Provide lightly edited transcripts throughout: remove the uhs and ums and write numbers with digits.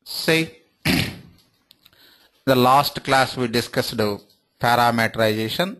See, the last class we discussed parameterization.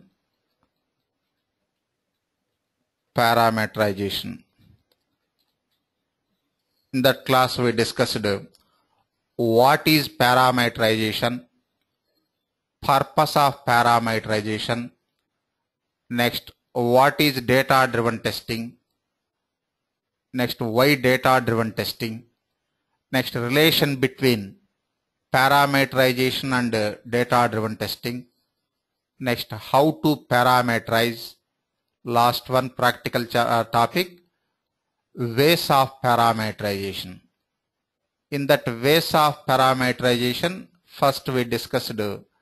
In that class we discussed what is parameterization, purpose of parameterization, next what is data driven testing, next why data driven testing, next relation between parameterization and data driven testing, next how to parameterize, last one practical topic, ways of parameterization. In that ways of parameterization, first we discussed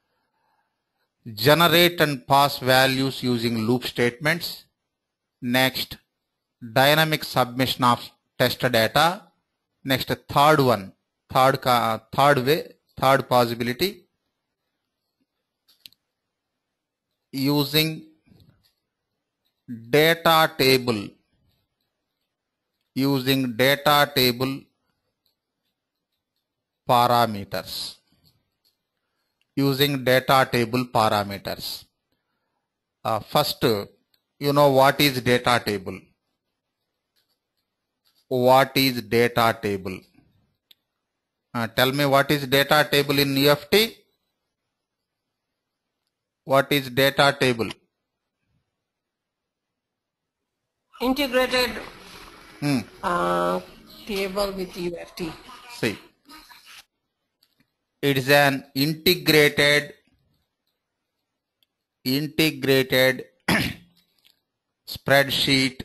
generate and pass values using loop statements, next dynamic submission of test data, next third possibility, using data table parameters. First, you know what is data table. Tell me what is data table in UFT? What is data table? Integrated table with UFT. See, it is an integrated spreadsheet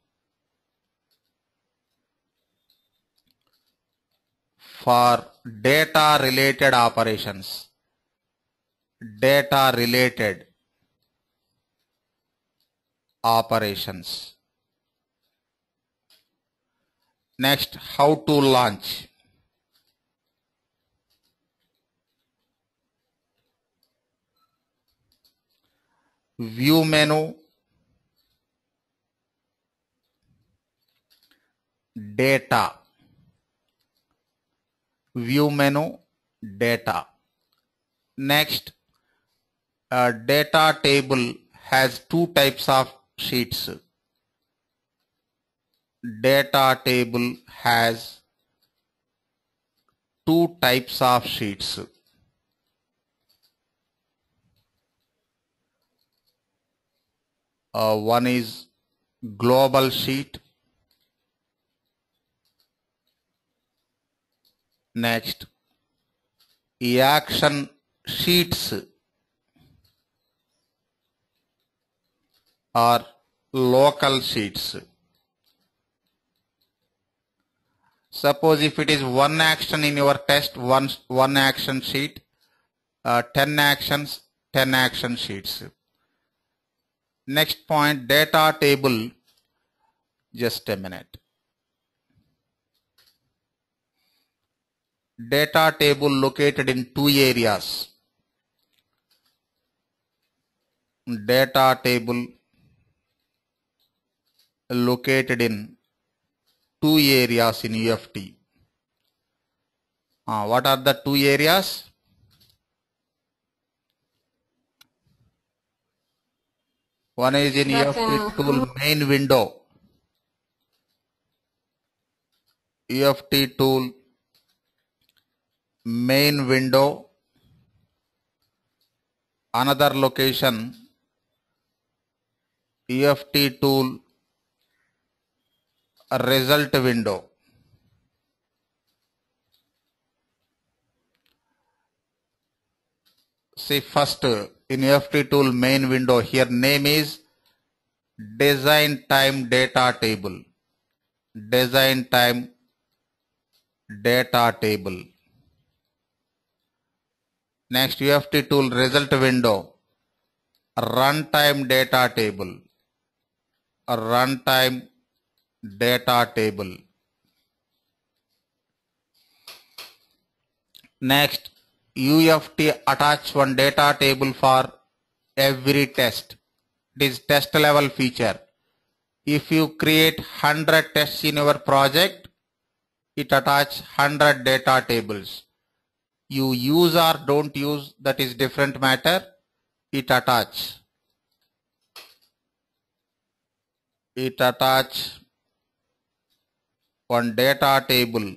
for data related operations. Next, how to launch. View menu, data. Next, data table has two types of sheets. One is global sheet, next action sheets or local sheets. Suppose if it is one action in your test, one action sheet, 10 actions, 10 action sheets. Next point, data table. Just a minute. Data table located in two areas. Data table located in two areas in UFT. What are the two areas? One is in UFT tool main window. UFT tool main window. Another location, UFT tool result window. See, first in UFT tool main window, here name is design time data table. Next, UFT tool result window, runtime data table. Next, UFT attach one data table for every test. It is test level feature. If you create 100 tests in your project, it attach 100 data tables. You use or don't use, that is different matter. It attach one data table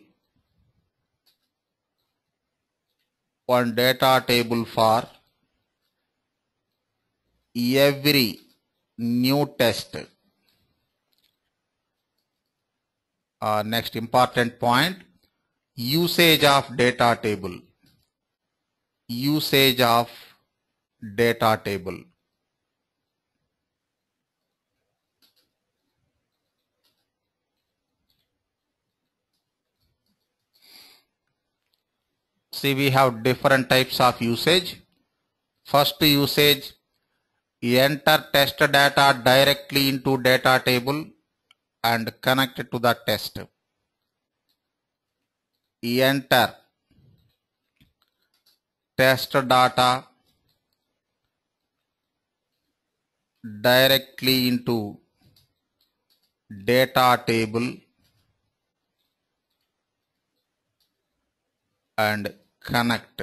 for every new test. Next important point, usage of data table. Usage of data table. See, we have different types of usage. First usage, enter test data directly into data table and connect it to the test. Enter test data directly into data table and connect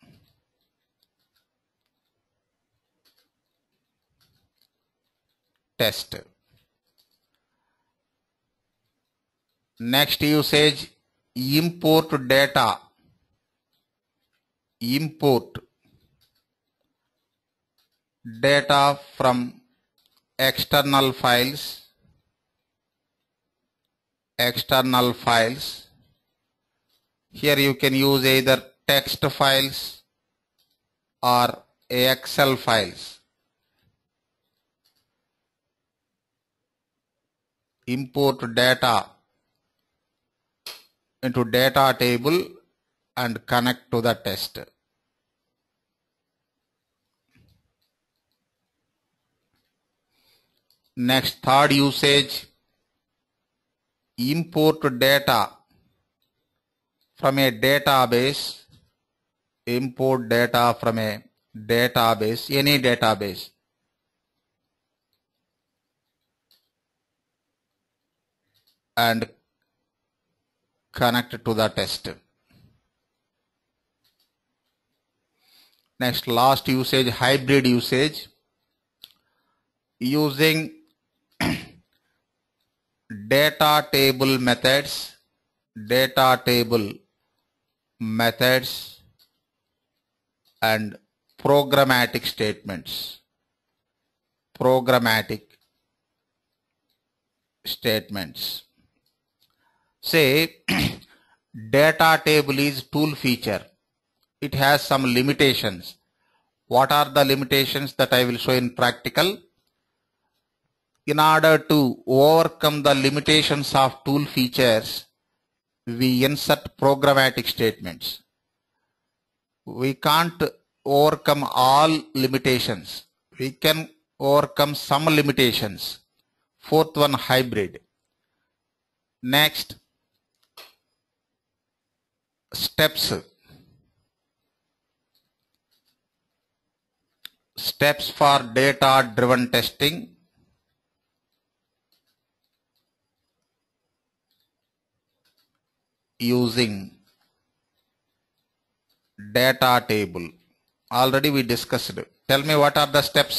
test. Next usage, import data. Import data from external files. Here you can use either text files or Excel files. Import data into data table and connect to the test. Next, third usage, import data from a database. Import data from a database, any database. And connect to the test. Next, last usage, hybrid usage. Using data table methods and programmatic statements. Say data table is tool feature. It has some limitations. What are the limitations that I will show in practical? In order to overcome the limitations of tool features, we insert programmatic statements. We can't overcome all limitations. We can overcome some limitations. Fourth one, hybrid. Next, steps. Steps for data-driven testing. Using data table. Already we discussed. Tell me what are the steps?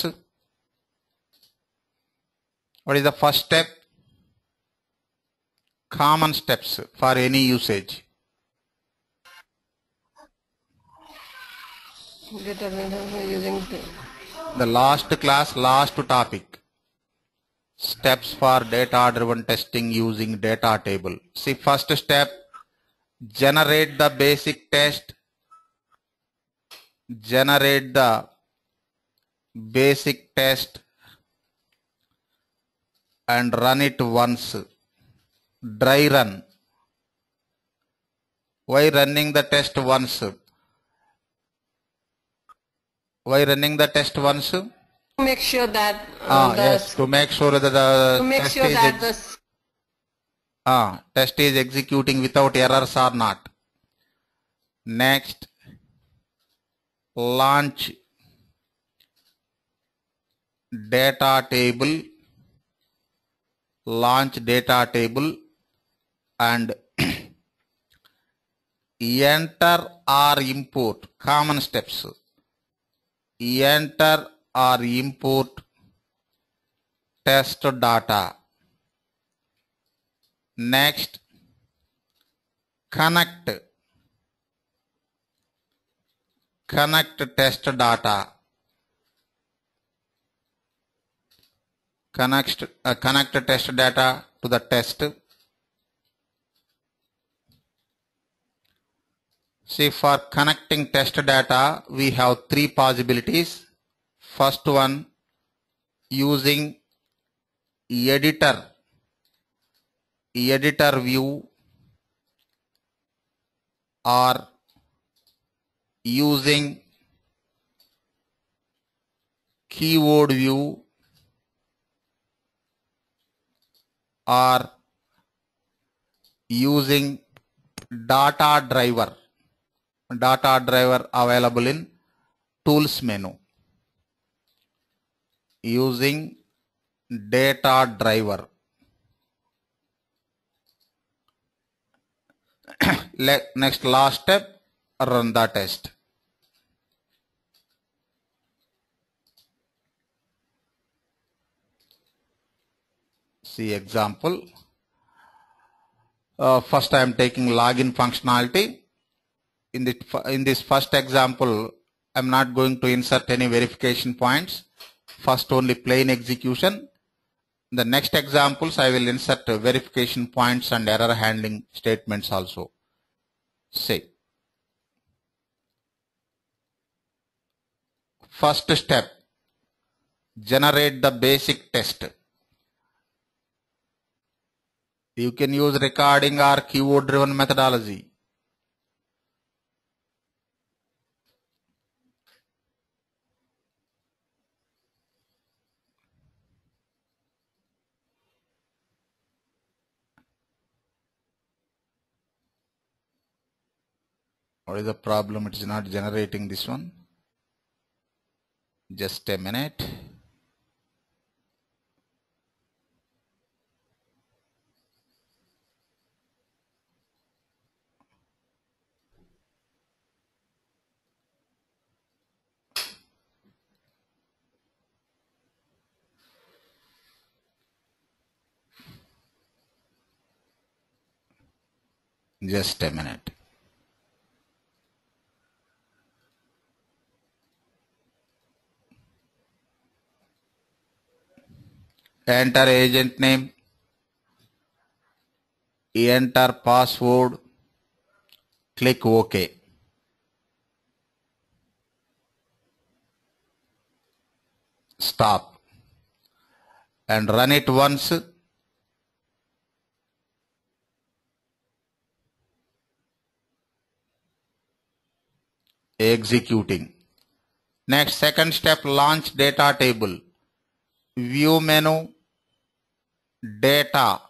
What is the first step? Common steps for any usage. Using The last class, last topic. Steps for data-driven testing using data table. See, first step, generate the basic test. Generate the basic test and run it once. Dry run. Why running the test once? Why running the test once? to make sure that Yes, to make sure that the test is executing without errors or not. Next, launch data table. Launch data table and enter or import, common steps. Enter or import test data. Next, connect test data. Connect test data to the test. See, for connecting test data, we have three possibilities. First one, using editor view or using keyword view or using data driver available in tools menu. Using data driver. Next, last step, run the test. See example. First I am taking login functionality. In this first example, I am not going to insert any verification points. First only plain execution. In the next examples, I will insert verification points and error handling statements also. Say, first step, generate the basic test. You can use recording or keyword driven methodology. What is the problem? It is not generating this one. Just a minute. Just a minute. Enter agent name, enter password, click OK. Stop and run it once. Executing. Next, second step, launch data table. View menu, data.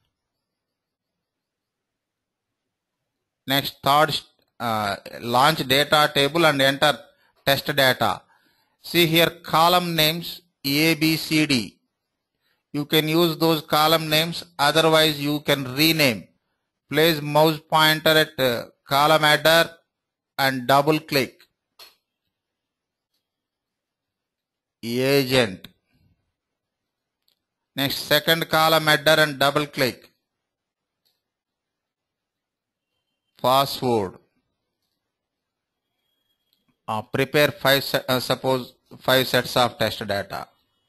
Next, third, launch data table and enter test data. See here, column names A, B, C, D. You can use those column names, otherwise you can rename. Place mouse pointer at column header and double click. Agent. Next, second column header and double click. Password. Prepare suppose 5 sets of test data.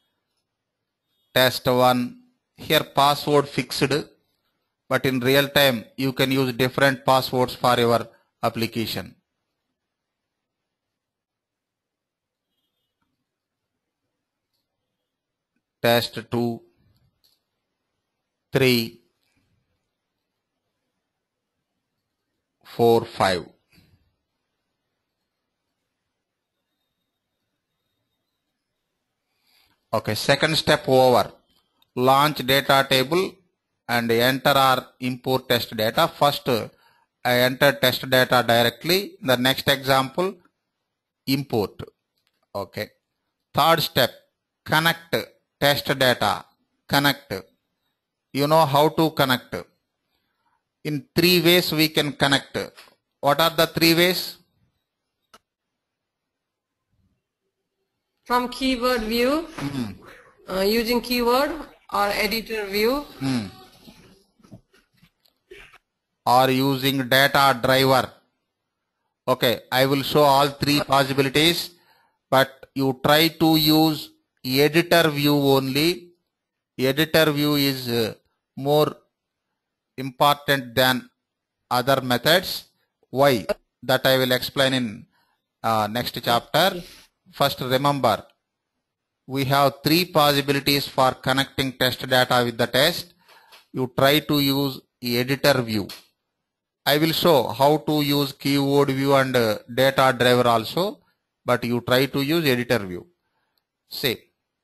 Test 1. Here password fixed, but in real time you can use different passwords for your application. Test 2, 3, 4, 5. Okay, second step over. Launch data table and enter or import test data. First, I enter test data directly. The next example, import. Okay. Third step, connect test data. Connect. You know how to connect. In 3 ways we can connect. What are the three ways? from keyword view, using keyword or editor view, Or using data driver. Okay, I will show all three possibilities, but you try to use editor view only. Editor view is more important than other methods. Why? That I will explain in next chapter. First, remember, we have three possibilities for connecting test data with the test. You try to use editor view. I will show how to use keyword view and data driver also, but you try to use editor view. See,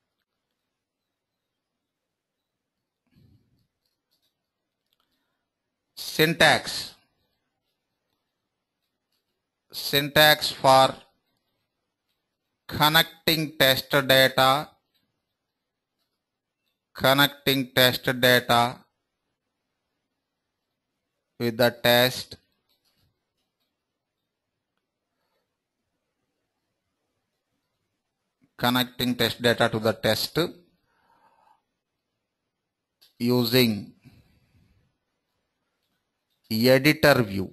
syntax for connecting test data with the test. Connecting test data to the test using editor view.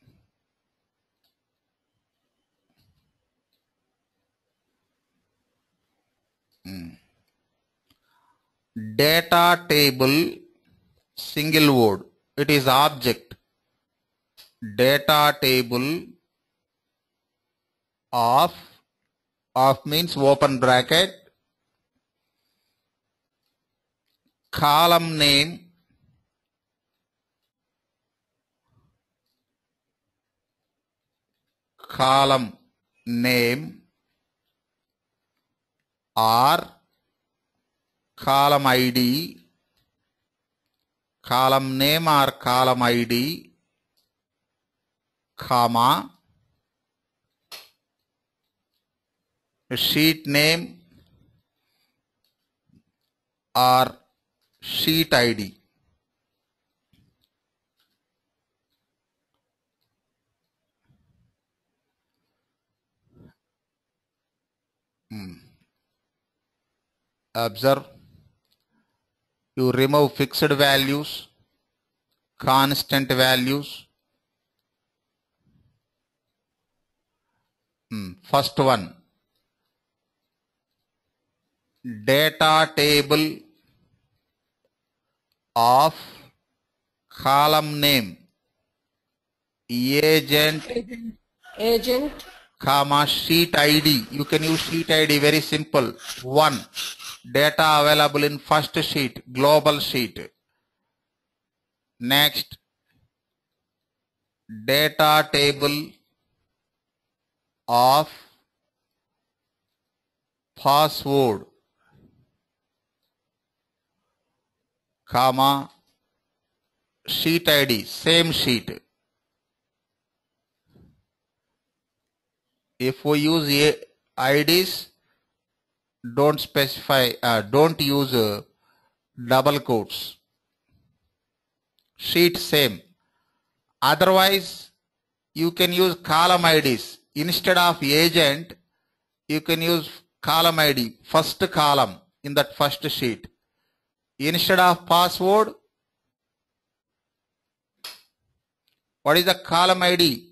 Data table, single word, it is object. Data table of means open bracket, column name, or column ID, column name or column ID, comma, sheet name or sheet ID. Observe, you remove fixed values, constant values. First one, data table of column name, agent, comma, sheet ID. You can use sheet ID, very simple. 1. Data available in first sheet, global sheet. Next, data table of password, comma, sheet ID, same sheet. If we use IDs, don't specify, don't use double quotes. Sheet same. Otherwise, you can use column IDs. Instead of agent, you can use column ID, first column in that first sheet. Instead of password, what is the column ID?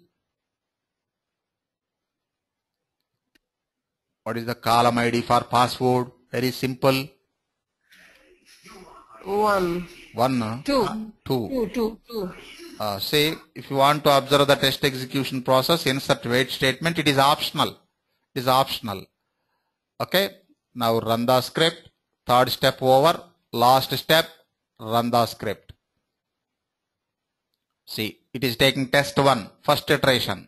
What is the column ID for password? Very simple. 1. 1. 2. 2. Say, if you want to observe the test execution process, insert wait statement. It is optional. Okay. Now run the script. Third step over. Last step, run the script. See, it is taking test 1, first iteration.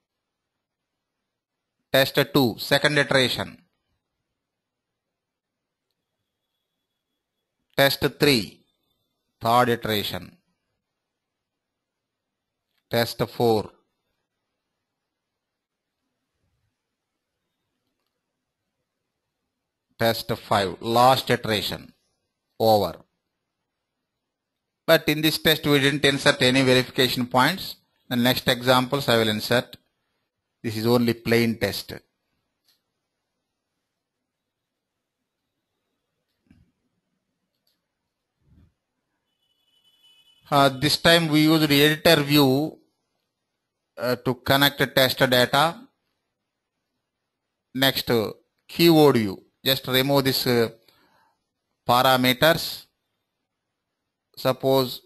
Test 2, second iteration. Test 3, third iteration. Test 4. Test 5, last iteration. Over. But in this test we didn't insert any verification points. The next examples I will insert. This is only plain test. This time we used editor view to connect test data. Next, keyword view. Just remove this parameters. Suppose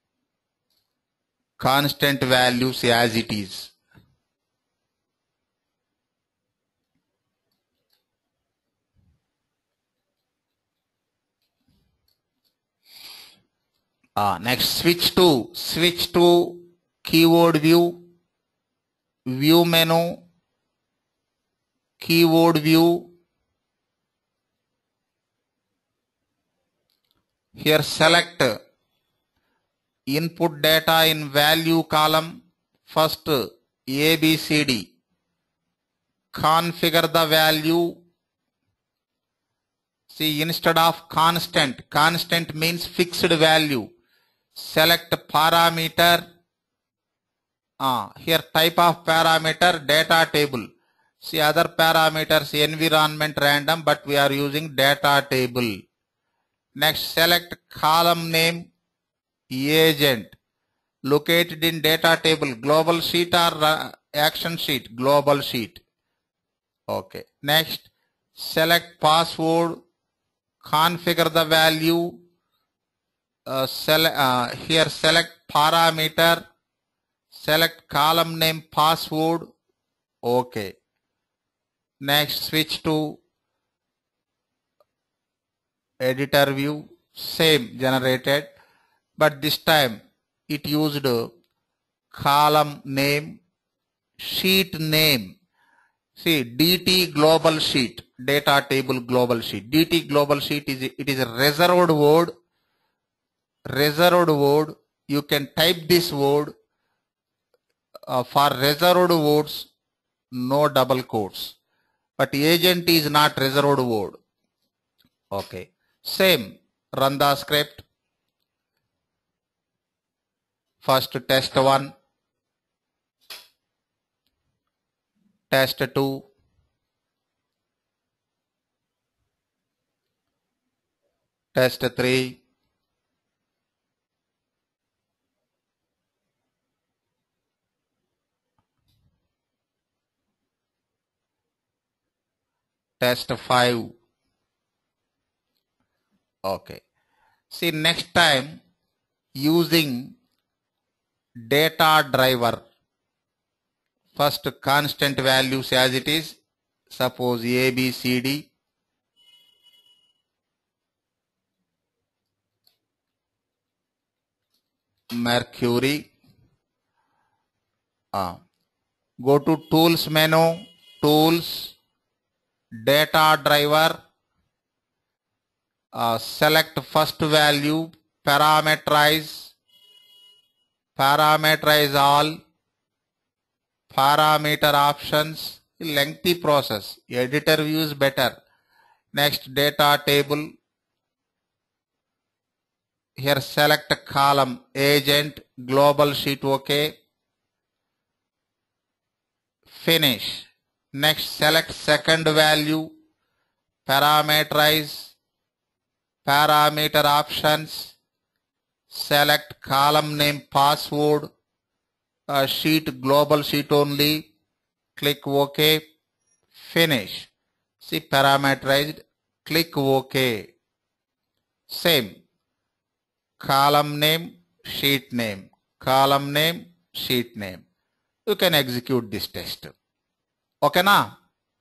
constant values as it is. Next, switch to keyword view, view menu, keyword view. Here select input data in value column. First ABCD. Configure the value. See, instead of constant means fixed value. Select parameter. Here type of parameter data table. See, other parameters environment random, but we are using data table. Next, select column name agent located in data table, global sheet or action sheet, global sheet. Okay. Next, select password, configure the value. Here select parameter, select column name password. Okay. Next, switch to editor view. Same generated, but this time it used column name, sheet name. See, DT global sheet, data table global sheet. DT global sheet is a reserved word. Reserved word. You can type this word. For reserved words, no double quotes. But agent is not reserved word. Okay. Same. Run the script. First test 1. Test 2. Test 3. Test 5. Okay. See, next time using data driver. First constant values as it is. Suppose A, B, C, D. Mercury. Go to tools menu, tools, data driver. Select first value, parameterize all, parameter options. Lengthy process. Editor view is better. Next, data table. Here select column agent, global sheet. Okay. Finish. Next, select second value, parameterize, parameter options, select column name password, sheet global sheet only, click OK, finish. See, parameterized, click OK. Same, column name, sheet name, column name, sheet name. You can execute this test. Okay na?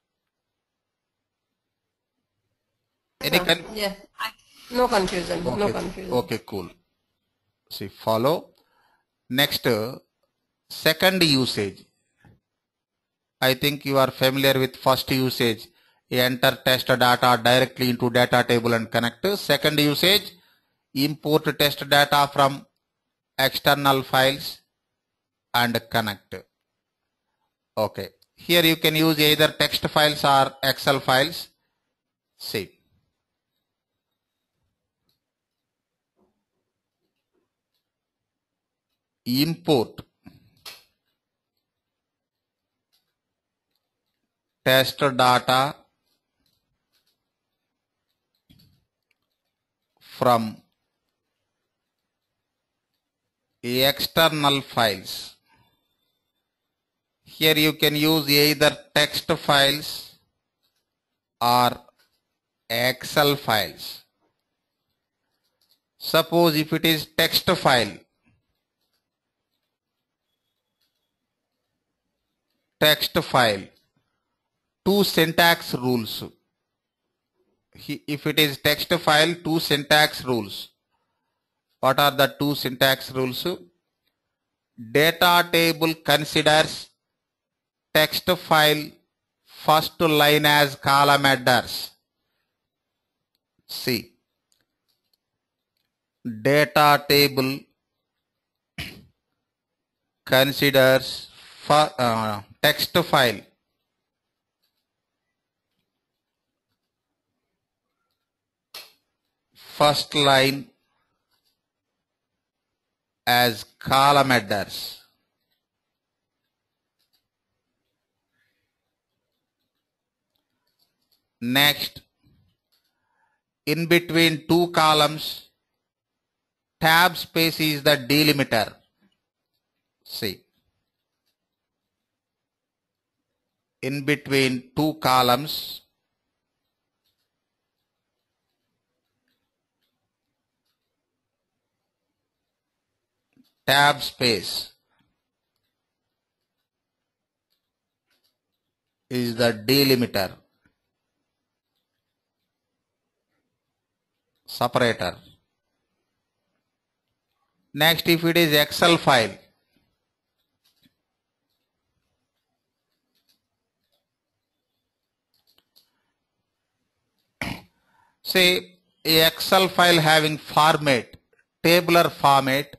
Any Yeah. No confusion. okay. No confusion. Okay, cool. See, follow. Next, second usage. I think you are familiar with first usage. Enter test data directly into data table and connect. Second usage, import test data from external files and connect. Okay. Here you can use either text files or Excel files. See. Import test data from external files. Here you can use either text files or Excel files. Suppose if it is text file, two syntax rules. If it is text file, two syntax rules. What are the two syntax rules? Data table considers text file first line as column headers. See, data table considers text file first line as column headers. Next, in between two columns, tab space is the delimiter. See, in between two columns, tab space is the delimiter, separator. Next, if it is Excel file, say a Excel file having format, tabular format,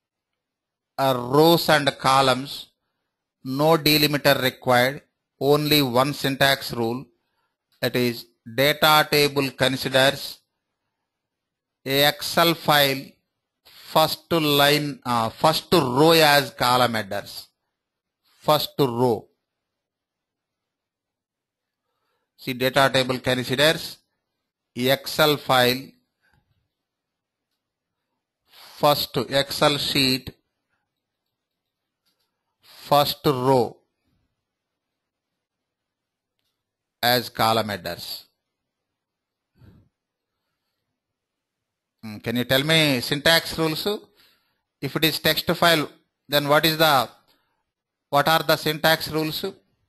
rows and columns, no delimiter required, only one syntax rule, that is data table considers a Excel file first row as column headers. First row. See, data table considers Excel file first Excel sheet first row as column headers. Can you tell me syntax rules? If it is text file, then what are the syntax rules?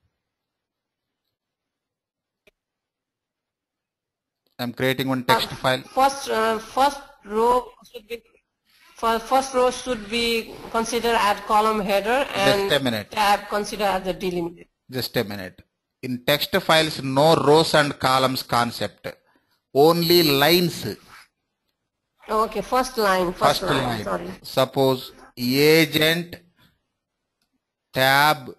I'm creating one text file. First row should be considered as column header and Just a minute. tab considered as the delimiter. Just a minute. In text files, no rows and columns concept. Only lines. Okay, first line. Sorry. Suppose agent tab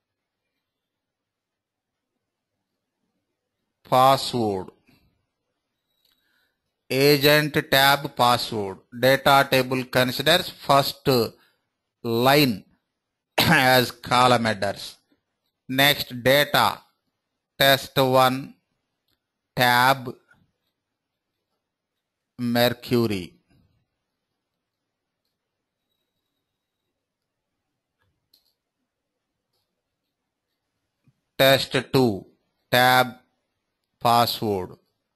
password. Agent tab password. Data table considers first line as column headers. Next, data test1 tab Mercury. Test2 tab password.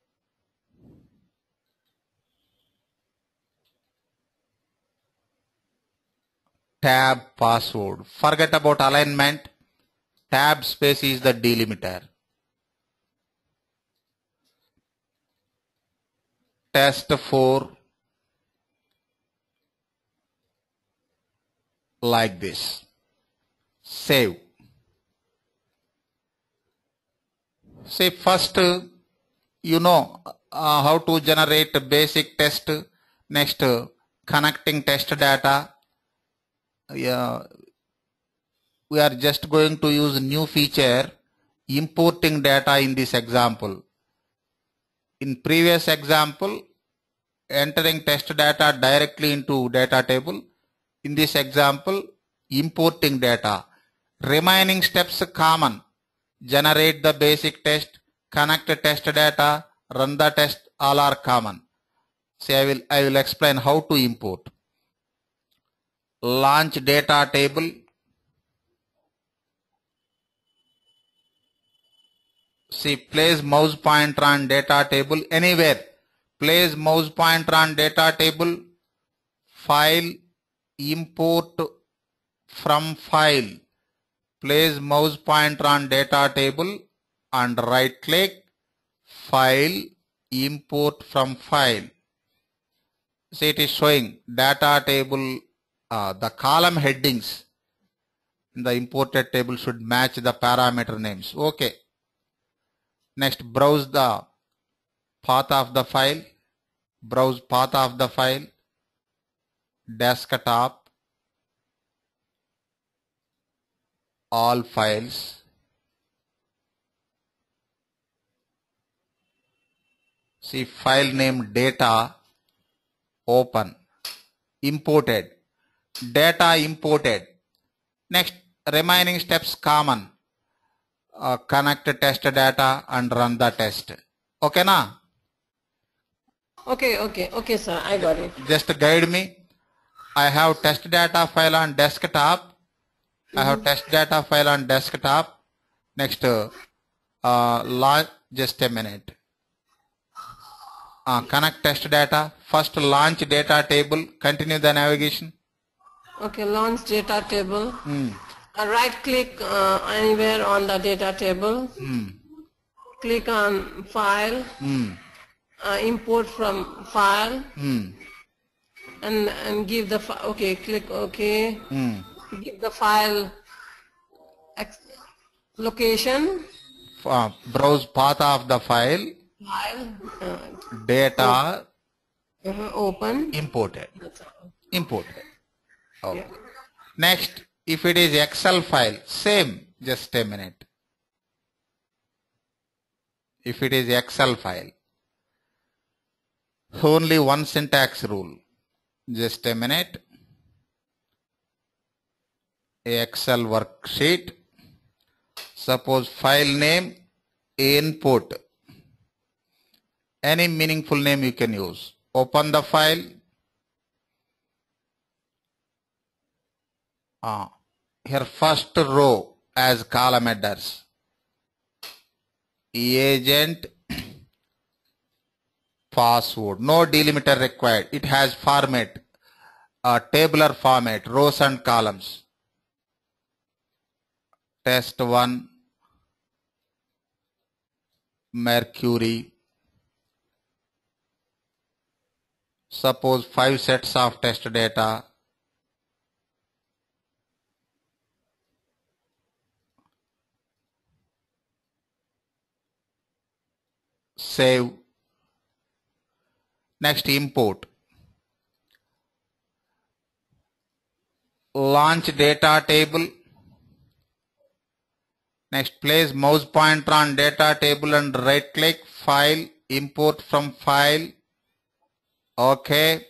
Tab password. Forget about alignment. Tab space is the delimiter. Test4 like this. Save. Say first you know how to generate basic test. Next, connecting test data. We are just going to use new feature, importing data in this example. In previous example, entering test data directly into data table. In this example, importing data. Remaining steps common. generate the basic test, connect test data, run the test, all are common. See, I will explain how to import. Launch data table. See, place mouse pointer on data table anywhere. Place mouse pointer on data table. File, import from file. Place mouse pointer on data table and right click, file, import from file. See, it is showing data table, the column headings in the imported table should match the parameter names. Okay. Next, browse the path of the file. Browse path of the file. Desktop. All files. See, file name data. Open. Imported. Data imported. Next, remaining steps common. Connect test data and run the test. Okay, na? Okay, sir. I got it. Just guide me. I have test data file on desktop. I have test data file on desktop. Next, launch. Just a minute. Connect test data. First, launch data table. Continue the navigation. Okay, launch data table. Right click anywhere on the data table. Click on file. Import from file. And give the okay. Click OK. Give the file location. Browse path of the file. Data. Open. Imported. Imported. Okay. Yeah. Next, if it is Excel file, same. Just a minute. If it is Excel file, only one syntax rule. Just a minute. Excel worksheet. Suppose file name input. Any meaningful name you can use. Open the file. Here first row as column headers. Agent password. No delimiter required. It has format. Tabular format. Rows and columns. Test 1. Mercury. Suppose 5 sets of test data. Save. Next, import. Launch data table. Next, place mouse pointer on data table and right click, file, import from file. Okay.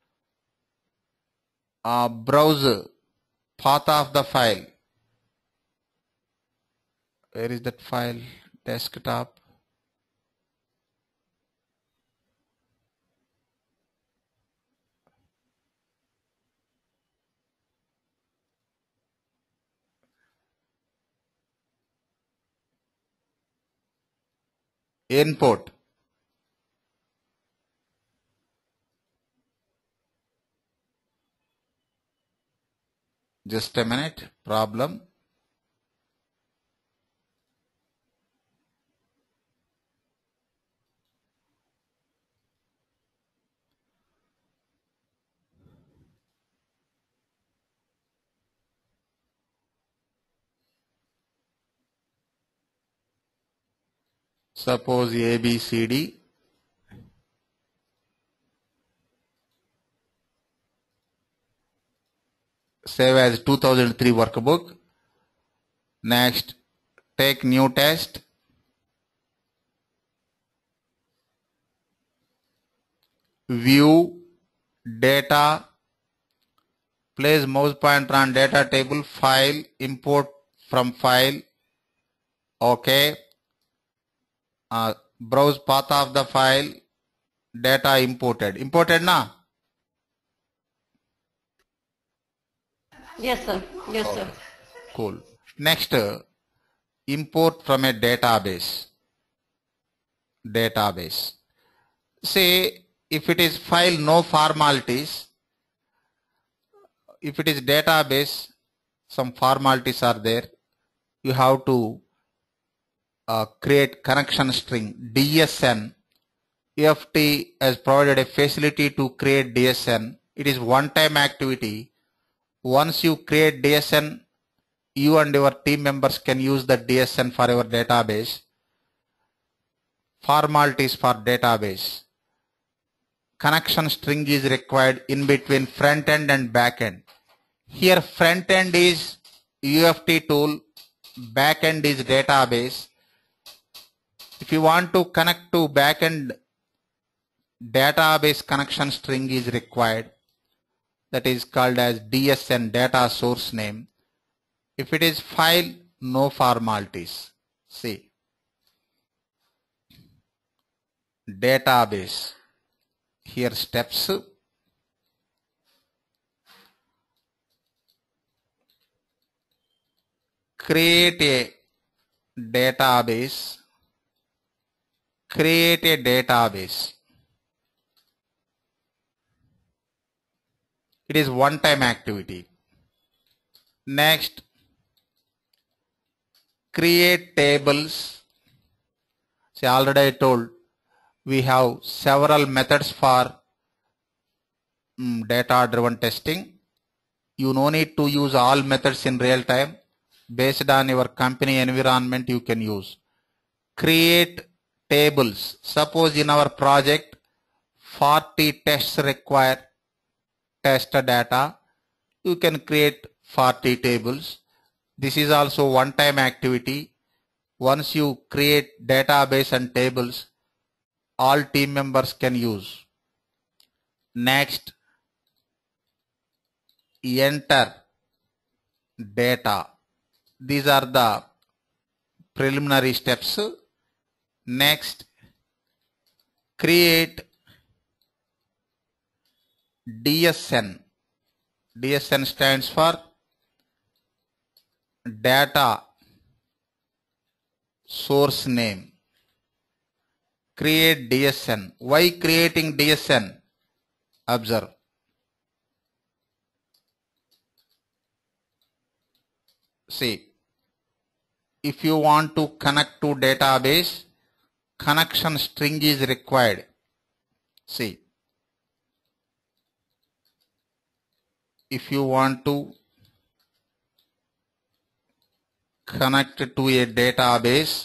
Browse path of the file. Where is that file? Desktop. Input. Just a minute. Problem. Suppose ABCD. Save as 2003 workbook. Next, take new test. View data. Place mouse pointer on data table. File. Import from file. Okay. Browse path of the file, data imported. Imported na? Yes, sir. Yes, sir. Cool. Next, import from a database. Database. Say if it is file, no formalities. If it is database, some formalities are there. You have to create connection string DSN. UFT has provided a facility to create DSN. It is one-time activity. Once you create DSN, you and your team members can use the DSN for your database. Formalities for database. Connection string is required in between front end and back end. Here front end is UFT tool, back end is database. If you want to connect to back end, database connection string is required. That is called as DSN, data source name. If it is file, no formalities. See, database. Here steps. Create a database. Create a database. It is one-time activity. Next, create tables. See, already I told we have several methods for data-driven testing. You no need to use all methods in real time. Based on your company environment, you can use. Create tables. Suppose in our project, 40 tests require test data. You can create 40 tables. This is also one-time activity. Once you create database and tables, all team members can use. Next, enter data. These are the preliminary steps. Next, create DSN. DSN stands for data source name. Create DSN. Why creating DSN? Observe. See, if you want to connect to database, connection string is required. See, if you want to connect to a database,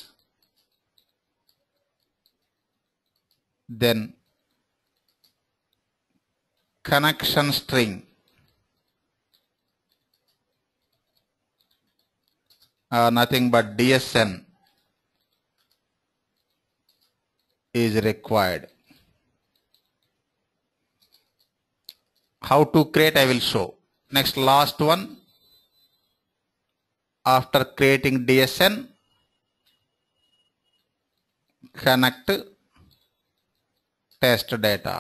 then connection string nothing but DSN is required. How to create I will show. Next, last one. After creating DSN, connect test data.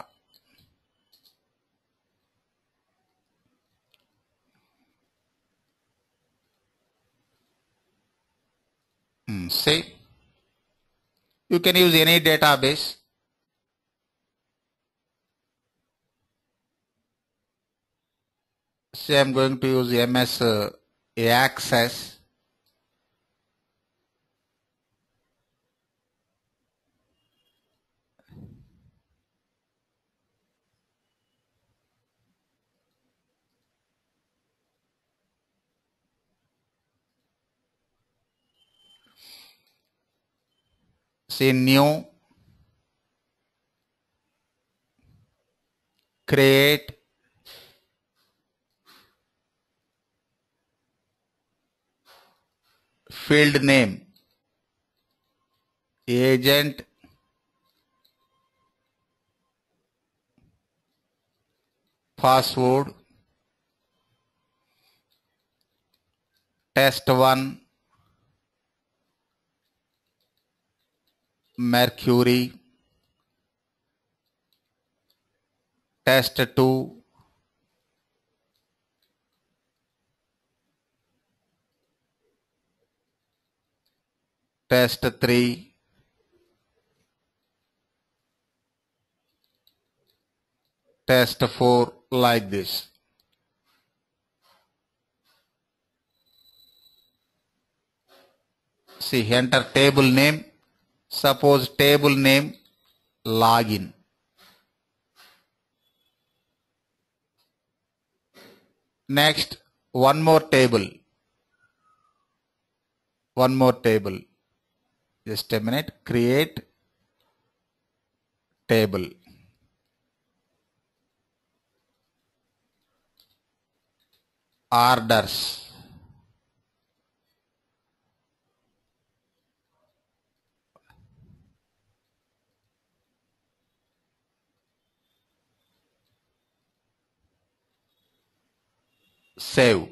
See, you can use any database. Say I'm going to use MS Access. Say new, create, field name, agent, password, test1, Mercury, test 2, test 3, test 4, like this. See, enter table name. Suppose table name login. Next, one more table. One more table. Just a minute. Create table. Orders. Save.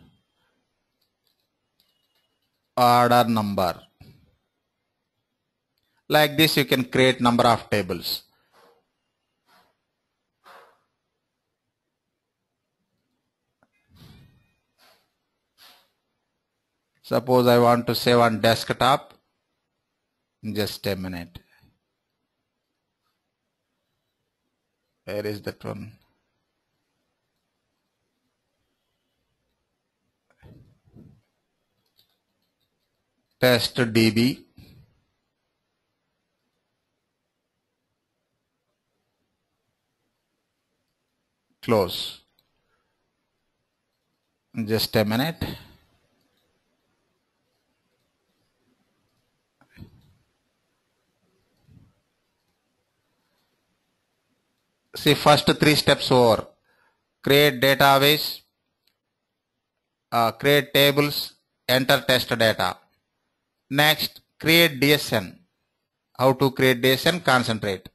Order number. Like this you can create number of tables. Suppose I want to save on desktop. Just a minute. Where is that one? Test DB. Close. Just a minute. See, first 3 steps over. Create database, create tables, enter test data. Next, create DSN. How to create DSN? Concentrate.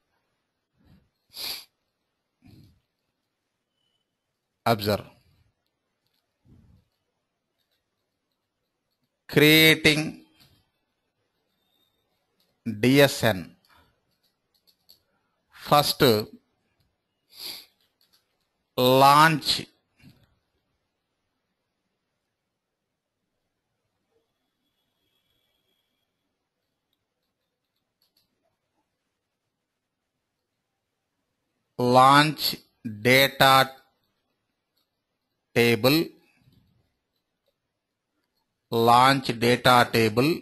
Observe. Creating DSN. First, launch data table. Launch data table.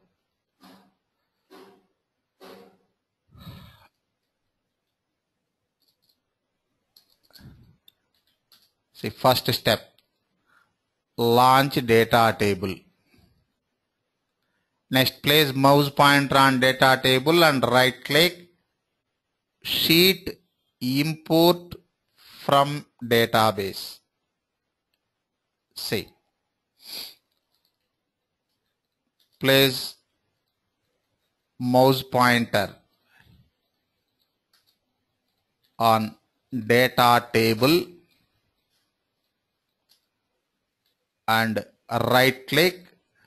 See, first step, launch data table. Next, place mouse pointer on data table and right click, sheet import from database. See, place mouse pointer on data table and right click,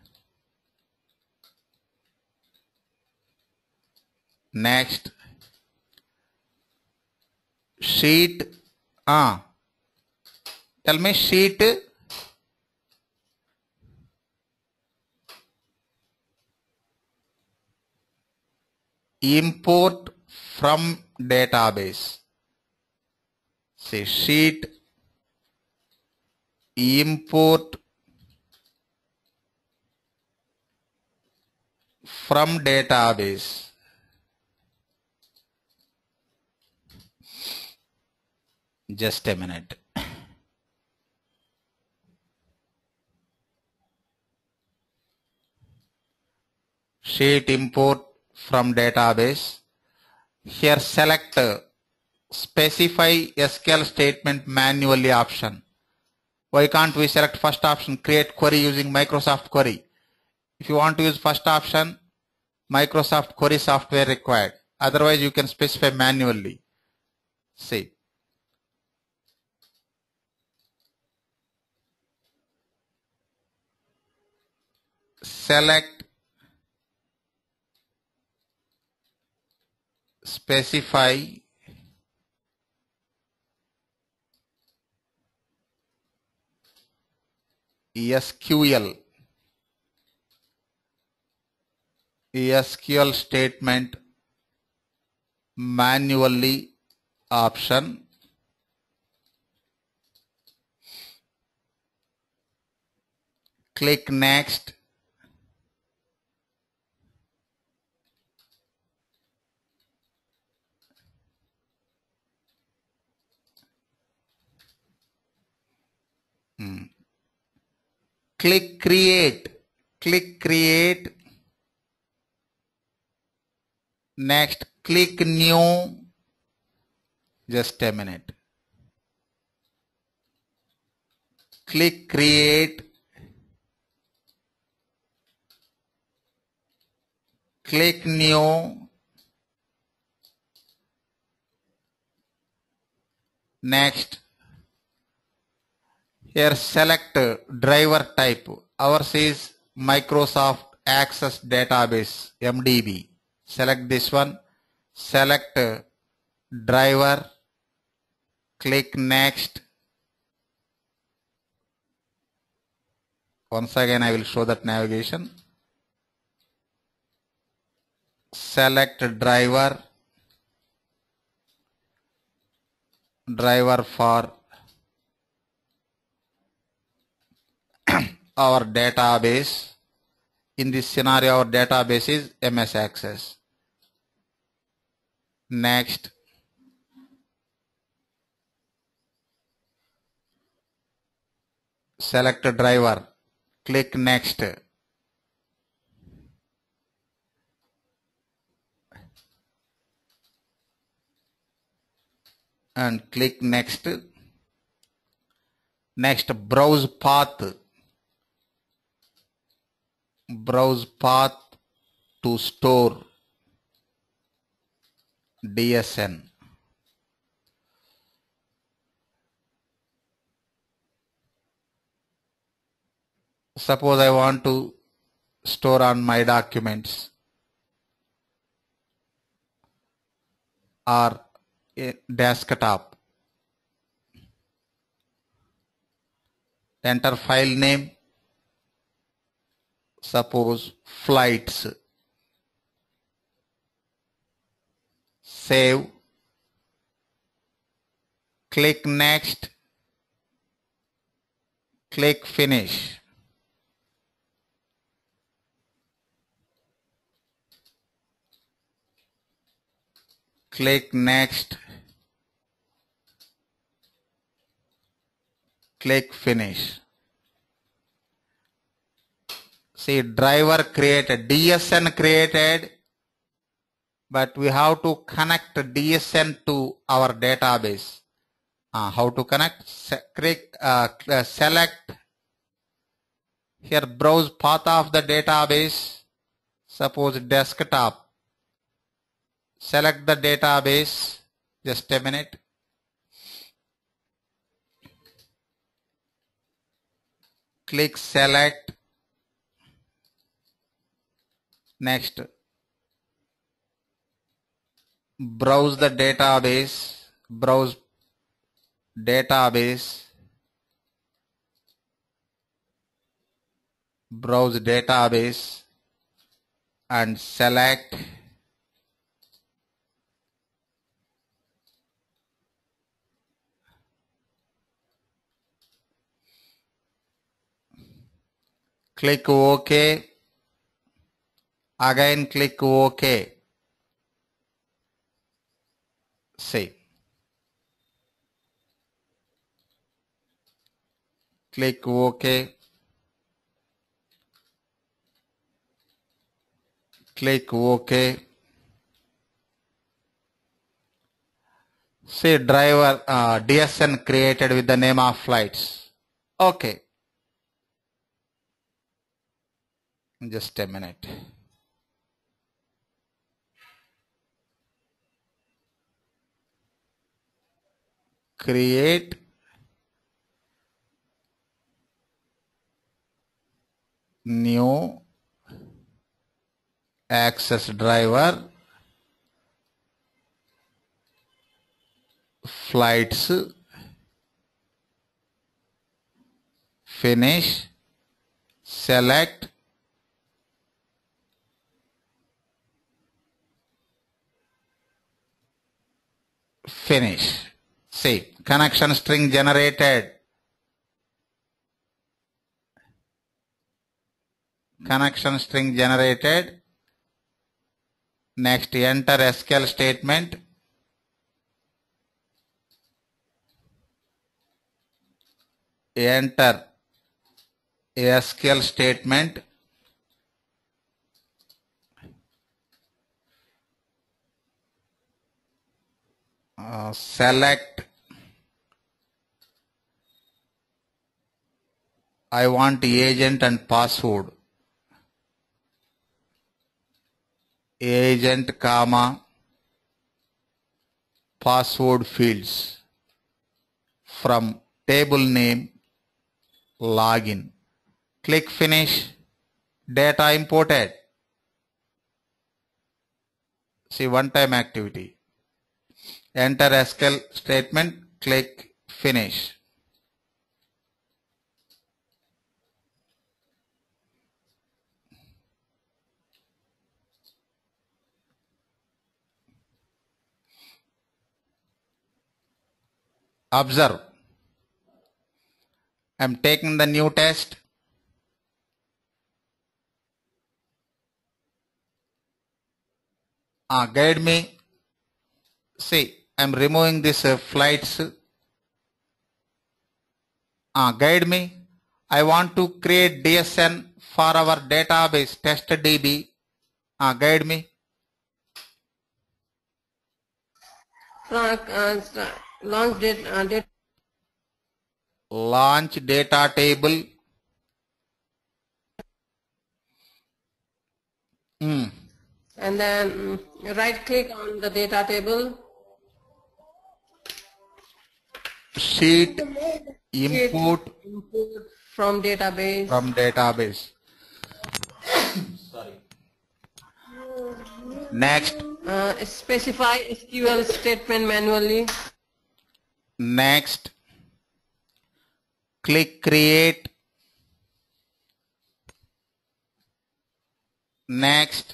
next sheet, tell me sheet import from database. See, sheet import from database. Just a minute. Sheet import from database. Here select specify SQL statement manually option. Why can't we select first option, create query using Microsoft Query? If you want to use first option, Microsoft Query software required. Otherwise you can specify manually. See. Select specify SQL statement manually option. Click next. Click create. Next, click new. Just a minute. Click create. Click new. Next. Here select driver type. Ours is Microsoft Access Database, MDB. Select this one. Select driver. Click next. Once again I will show that navigation. Select driver for our database. In this scenario our database is MS Access. Next. Select driver. Click next. And click next. Next, browse path. Browse path to store DSN. Suppose I want to store on my documents or a desktop. Enter file name. Suppose flights. Save. Click next. Click finish. Click next. Click finish. See, driver created, DSN created, but we have to connect DSN to our database. How to connect? Select here browse path of the database. Suppose desktop. Select the database. Just a minute. Click select. Next. Browse the database. Browse database. Browse database and select click OK. Again click OK. See. Click OK. Click OK. See driver DSN created with the name of flights. Okay. Just a minute. Create new access driver flights, finish, select, finish. See, connection string generated. Connection string generated. Next, enter SQL statement. Enter SQL statement. Select. I want agent and password. Agent, comma, password fields from table name, login. Click finish. Data imported. See, one-time activity. Enter SQL statement. Click finish. Observe. I am taking the new test. Guide me. See, I am removing this flights. Guide me. I want to create DSN for our database TestDB. Guide me. Launch data. Launch data table. And then right click on the data table. Sheet import From database. from database. Sorry. Next. Specify SQL statement manually. Next. Click create. Next.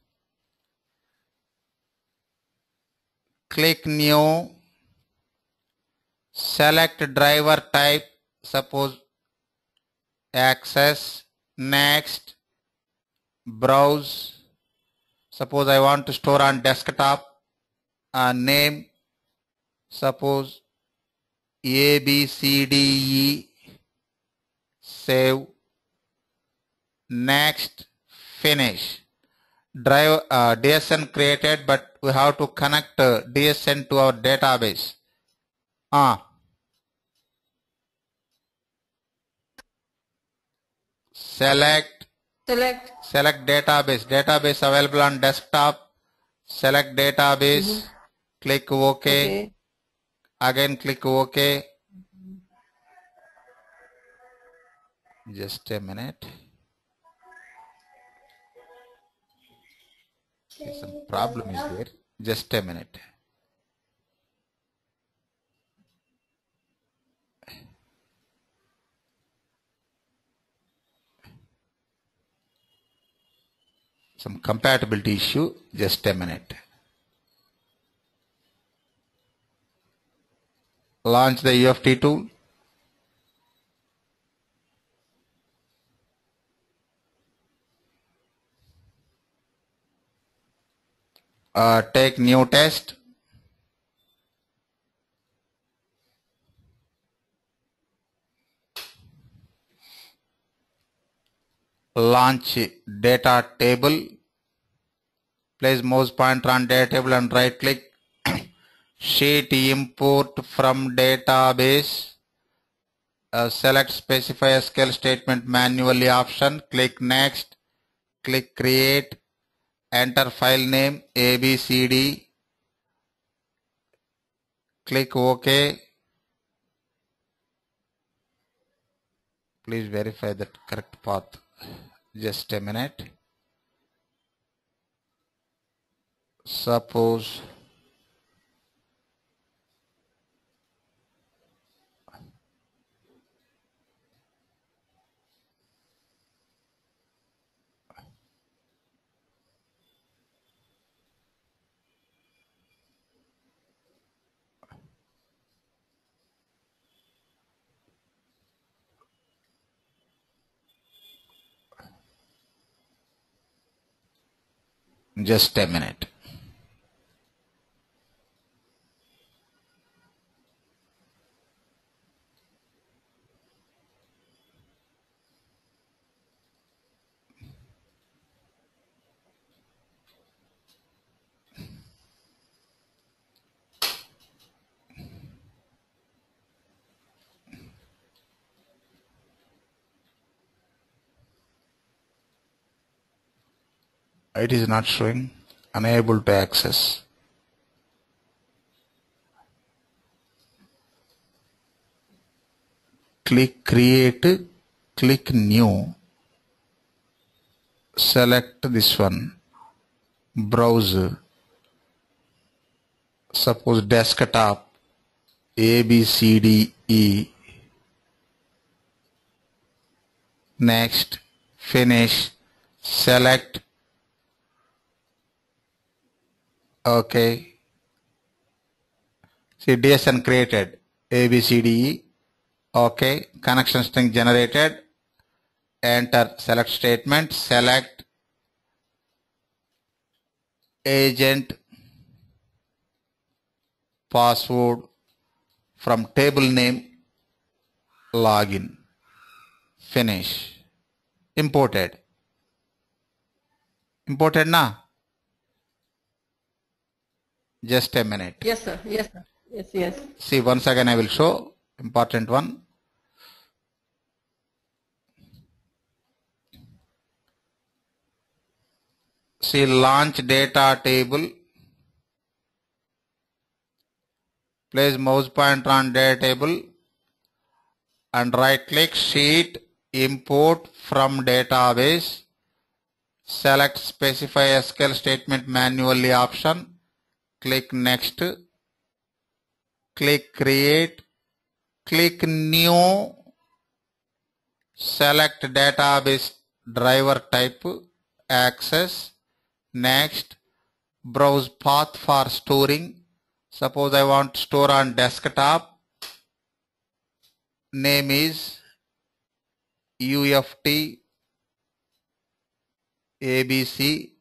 Click new. Select driver type. Suppose access. Next. Browse. Suppose I want to store on desktop. Name. Suppose ABCDE. Save. Next. Finish. Drive DSN created, but we have to connect DSN to our database. Select database. Database available on desktop. Select database. Click OK. Again click OK. Just a minute. Some problem is there. Just a minute. Some compatibility issue. Just a minute. Launch the UFT tool. Take new test. Launch data table. Place mouse pointer on data table and right click. Sheet import from database. Select specify SQL statement manually option. Click next. Click create. Enter file name ABCD. Click OK. Please verify that correct path. Just a minute. Suppose Just a minute. It is not showing. Unable to access. Click create, click new, select this one, browse, suppose desktop, A, B, C, D, E, next, finish, select, okay, see DSN created, A, B, C, D, E, okay, connection string generated, enter select statement, select agent password from table name, login, finish, imported na? Just a minute. Yes, sir. Yes, sir. Yes. See, once again I will show important one. See, launch data table. Place mouse pointer on data table and right click sheet, import from database. Select specify SQL statement manually option. Click next. Click create. Click new. Select database driver type. Access. Next. Browse path for storing. Suppose I want to store on desktop. Name is UFT ABC.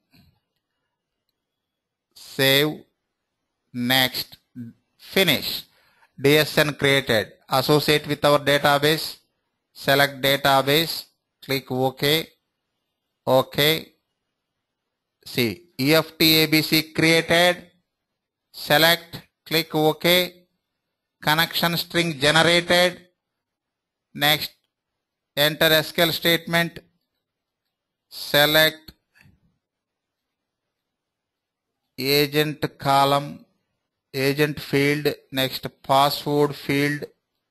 Save. Next. Finish. DSN created. Associate with our database. Select database. Click OK. OK. See, UFT ABC created. Select. Click OK. Connection string generated. Next. Enter SQL statement. Select agent column, agent field, next password field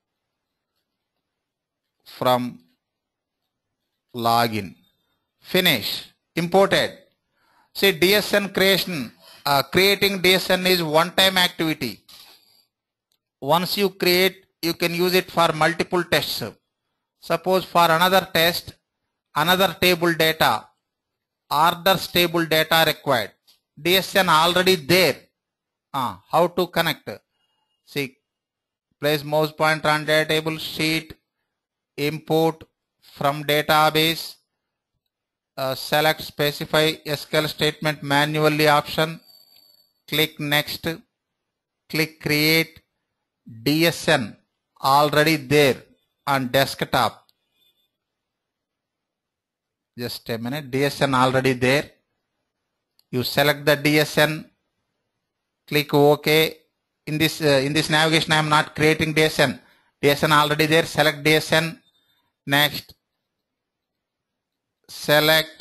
from login. Finish. Imported. See, DSN creation, creating DSN is one-time activity. Once you create, you can use it for multiple tests. Suppose for another test, another table data, orders table data required. DSN already there. How to connect? See, place mouse pointer on data table, sheet, import from database, select specify SQL statement manually option, click next, click create, DSN already there on desktop. Just a minute, DSN already there. You select the DSN, click OK. In this navigation, I am not creating DSN. DSN already there. Select DSN. Next, select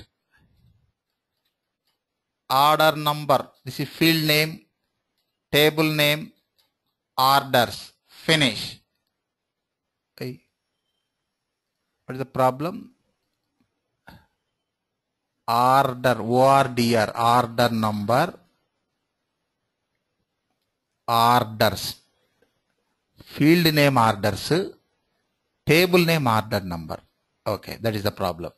order number. This is field name, table name, orders. Finish. Okay. What is the problem? Order, ORDR, order number, orders, field name orders, table name order number. Okay, that is the problem.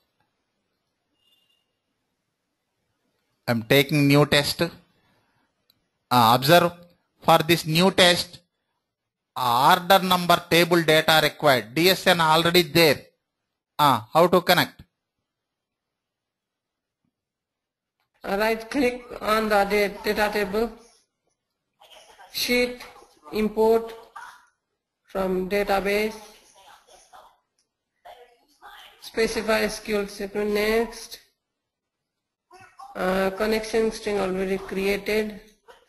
I am taking new test. Observe, for this new test, order number table data required. DSN already there. How to connect? Right click on the data table, sheet, import from database, specify SQL statement, next. Connection string already created.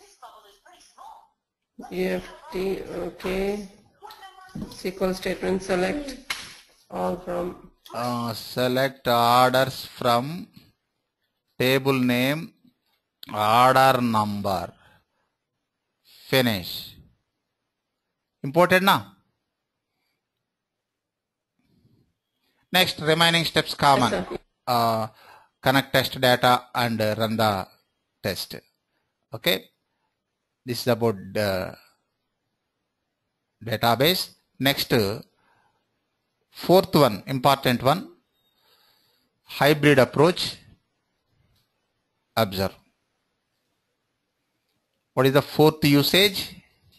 EFT, okay. SQL statement, select all from. Select orders from table name, order number. Finish. Imported now. Next, remaining steps common. Yes, Connect test data and run the test. Okay. This is about the database. Next, fourth one, important one, hybrid approach. Observe. What is the fourth usage?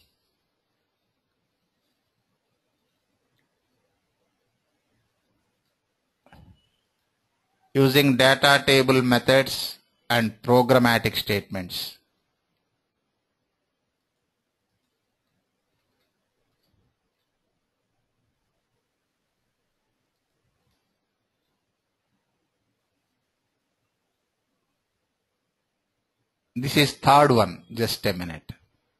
Using data table methods and programmatic statements. This is third one. Just a minute.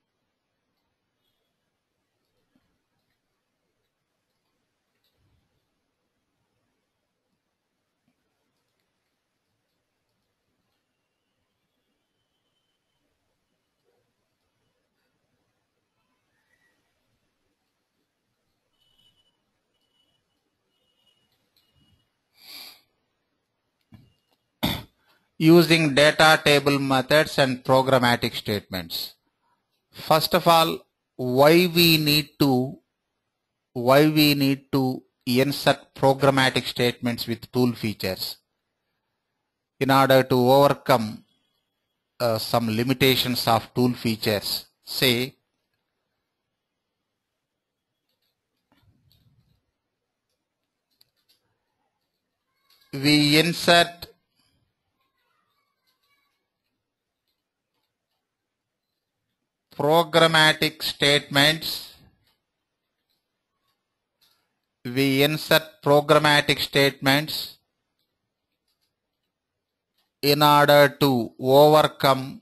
Using data table methods and programmatic statements. First of all, why we need to insert programmatic statements with tool features? In order to overcome some limitations of tool features. Say, we insert programmatic statements. We insert programmatic statements in order to overcome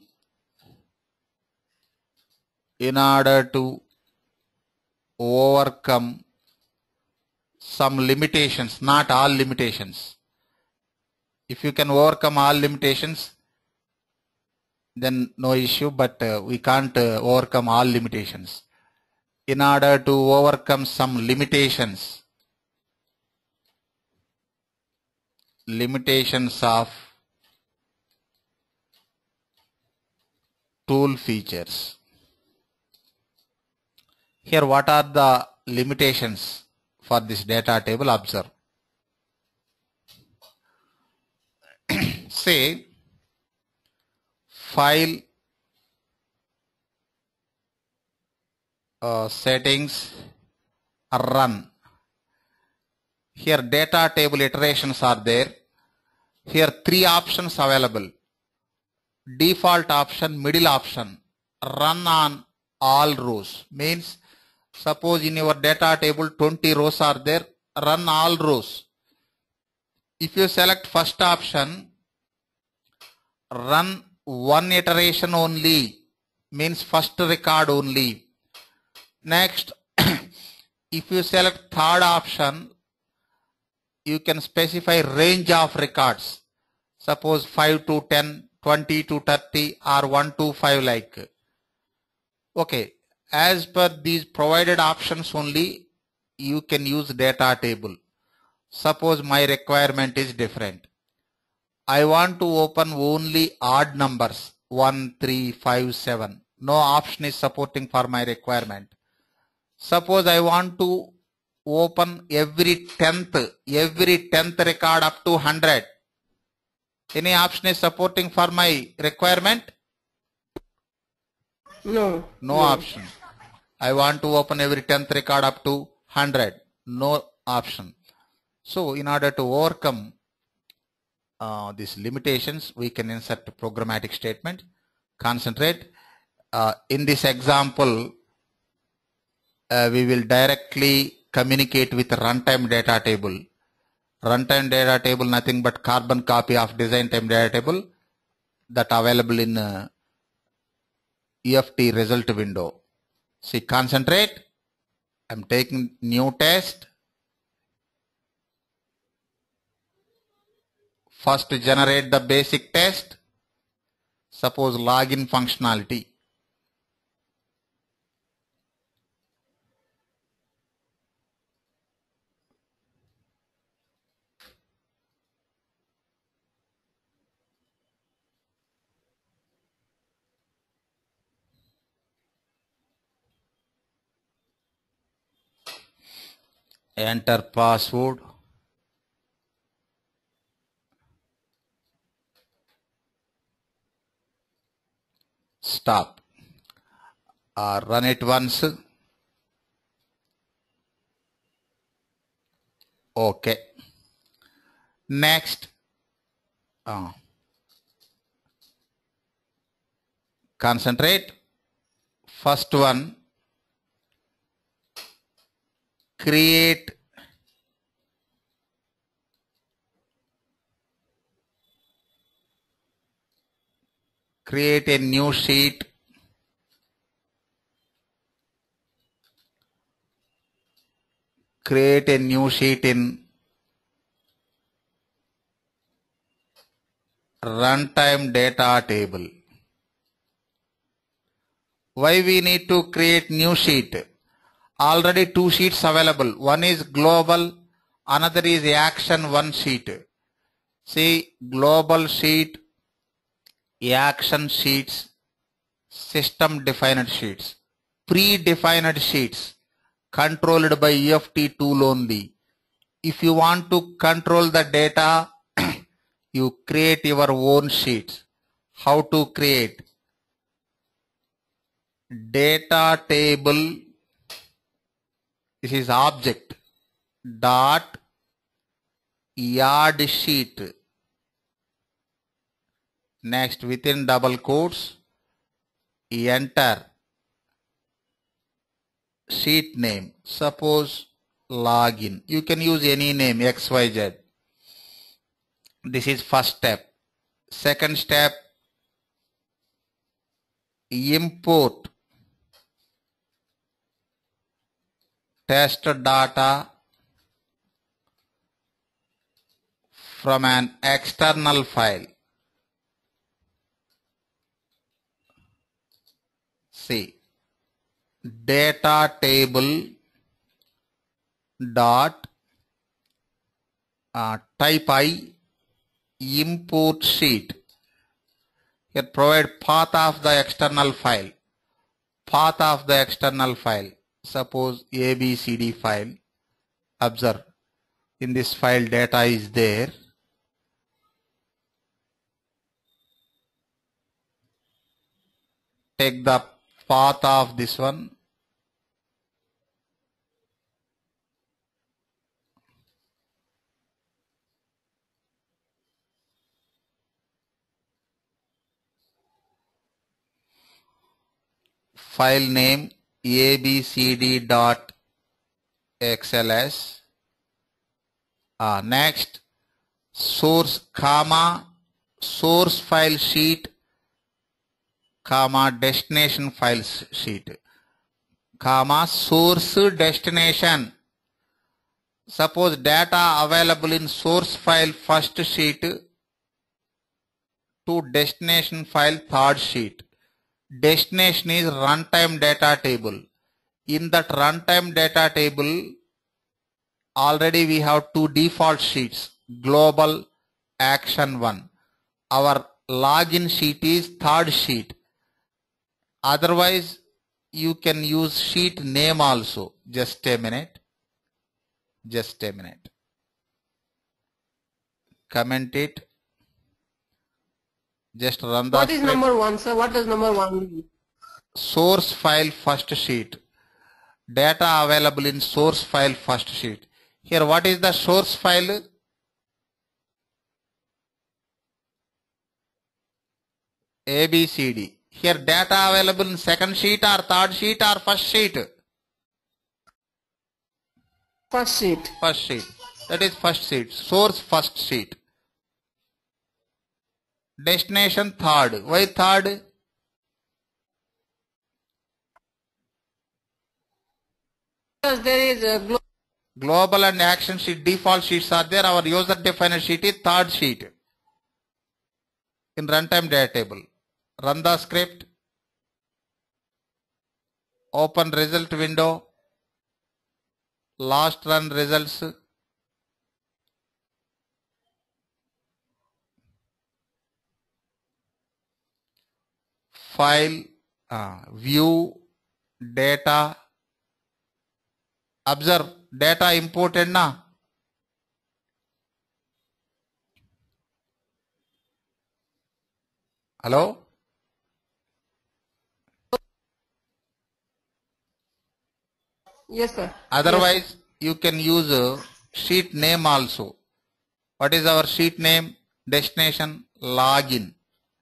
some limitations, not all limitations. If you can overcome all limitations, then no issue, but we can't overcome all limitations. In order to overcome some limitations of tool features. Here, what are the limitations for this data table? Observe. Say, file, settings, run. Here data table iterations are there. Here three options available. Default option, middle option, run on all rows. Means suppose in your data table 20 rows are there, run all rows. If you select first option, run one iteration only, means first record only. Next, if you select third option, you can specify range of records. Suppose 5 to 10, 20 to 30 or 1 to 5 like. Okay, as per these provided options only, you can use data table. Suppose my requirement is different. I want to open only odd numbers 1, 3, 5, 7. No option is supporting for my requirement. Suppose I want to open every 10th record up to 100. Any option is supporting for my requirement? No. No option. I want to open every 10th record up to 100. No option. So in order to overcome these limitations, we can insert a programmatic statement. Concentrate. In this example, we will directly communicate with runtime data table. Runtime data table, nothing but carbon copy of design time data table that available in EFT result window. See, concentrate. I'm taking new test. First generate the basic test. Suppose login functionality. Enter password. Stop. Run it once. Okay. Next. Concentrate. First one. Create a new sheet. Create a new sheet in runtime data table. Why we need to create new sheet? Already two sheets available. One is global, another is action one sheet. See, global sheet, action sheets, system defined sheets, predefined sheets controlled by EFT tool only. If you want to control the data, you create your own sheets. How to create? Data table, this is object, dot yard sheet. Next, within double quotes, enter sheet name. Suppose login. You can use any name, XYZ. This is first step. Second step, import test data from an external file. See, data table dot type I import sheet. Here provide path of the external file. Path of the external file. Suppose ABCD file. Observe, in this file data is there. Take the path of this one. File name abcd.xls. Next, source comma source file sheet comma destination file sheet comma source destination. Suppose data available in source file first sheet to destination file third sheet. Destination is runtime data table. In that runtime data table, already we have two default sheets, global, action 1. Our login sheet is third sheet. Otherwise, you can use sheet name also. Just a minute. Just a minute. Comment it. Just run the What is number 1, sir? What does number 1 mean? Source file first sheet. Data available in source file first sheet. Here what is the source file? A, B, C, D. Here data available in second sheet or third sheet or first sheet? First sheet. First sheet. That is first sheet. Source first sheet. Destination third. Why third? Because there is a Global and action sheet default sheets are there. Our user defined sheet is third sheet in runtime data table. Run the script. Open result window. Last run results. File, view, data. Observe, data imported na. Hello? Yes, sir. Otherwise, you can use sheet name also. What is our sheet name? Destination, login.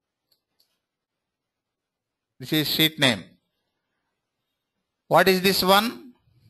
This is sheet name. What is this one?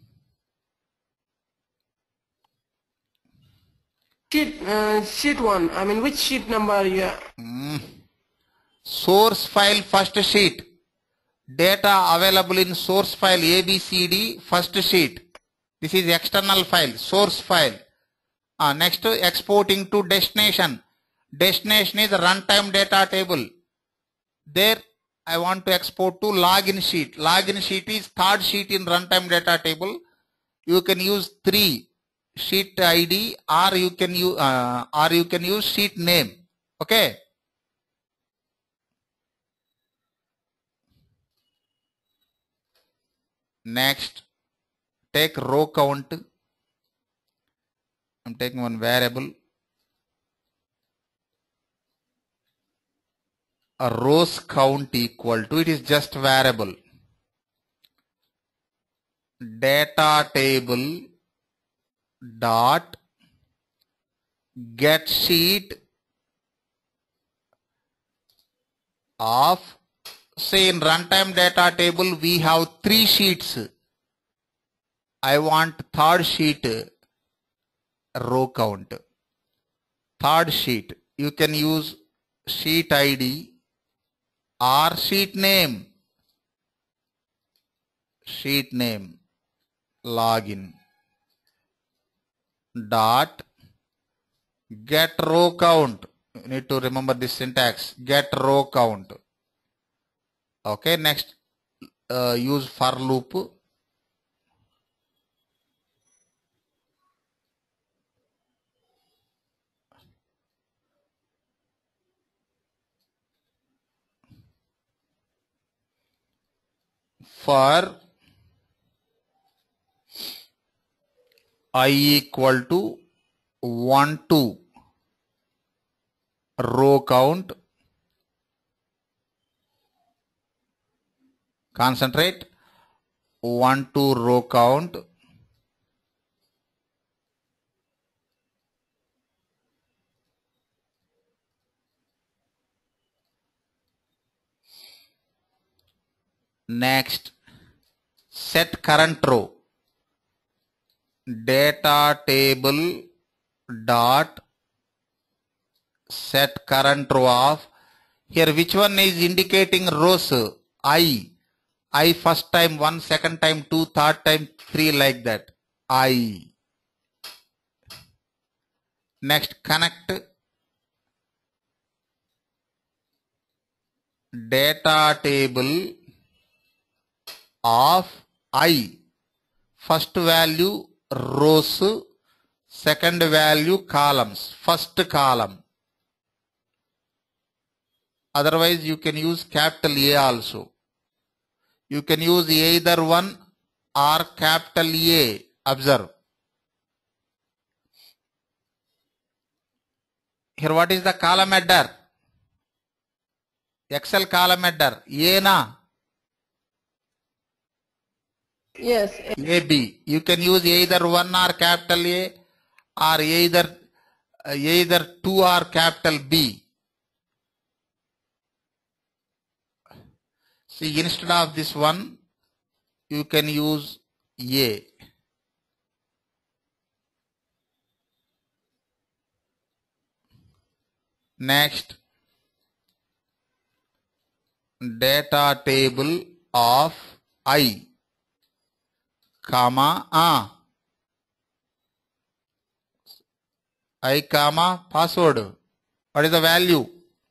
Sheet 1. I mean, which sheet number you are? Source file first sheet. Data available in source file ABCD first sheet. This is external file, source file. Next, exporting to destination. Destination is runtime data table. There I want to export to login sheet. Login sheet is third sheet in runtime data table. You can use 3 sheet ID or you can use sheet name. Okay. Next, take row count. I'm taking one variable. A rows count equal to, it is just variable. Data table dot get sheet of, say in runtime data table we have 3 sheets. I want third sheet row count. Third sheet, you can use sheet ID or sheet name. Sheet name, login dot get row count. You need to remember this syntax, get row count. Okay, next use for loop. For I equal to 1 2 row count, concentrate, 1 2 row count, next set current row, data table dot set current row of, here which one is indicating rows? I first time 1, second time 2, third time 3, like that. I. Next, connect data table of I. First value rows, second value columns, first column. Otherwise you can use capital A also. You can use either one or capital A. Observe. Here what is the column header? Excel column header. A na? Yes. AB. You can use either one or capital A or either 2 or capital B. See, instead of this one, you can use A. Next, data table of I, comma, I, comma, password. What is the value?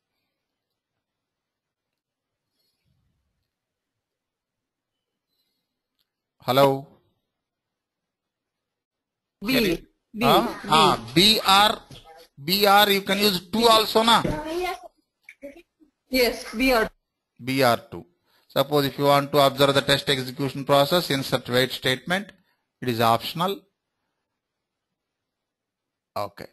Hello? B. BR, you can use 2 also, na? Yes, BR. BR2. Suppose if you want to observe the test execution process, insert wait statement. It is optional. Okay.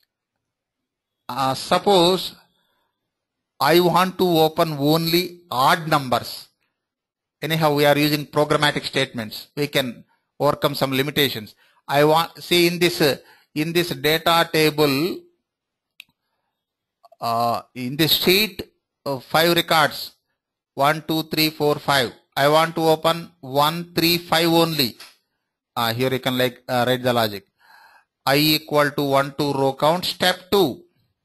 Suppose I want to open only odd numbers. Anyhow, we are using programmatic statements. We can overcome some limitations. I want, see in this data table, in this sheet, 5 records, 1, 2, 3, 4, 5. I want to open 1, 3, 5 only. Here you can write the logic. I equal to 1 to row count, step 2.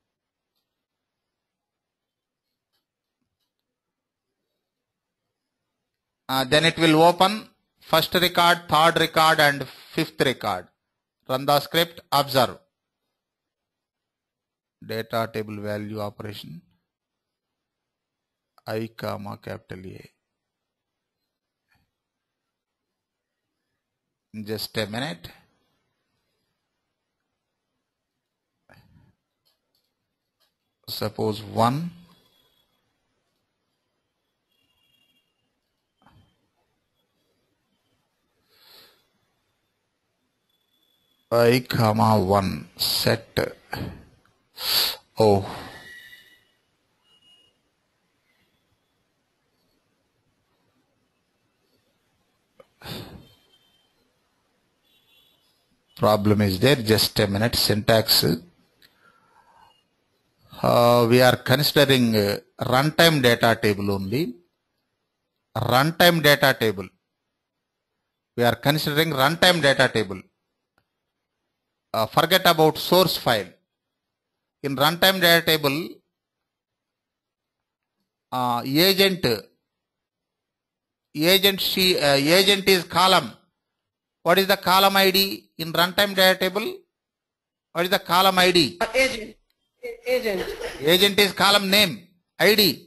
Then it will open first record, third record and fifth record. Run the script, observe. Data table value operation. I, comma, capital A. Just a minute. Suppose 1. I, comma, 1. Set. Oh. Problem is there. Just a minute. Syntax. We are considering runtime data table only. Runtime data table. We are considering runtime data table. Forget about source file. In runtime data table, agent is column. What is the column ID in runtime data table? What is the column ID? Agent. Agent is column name. ID.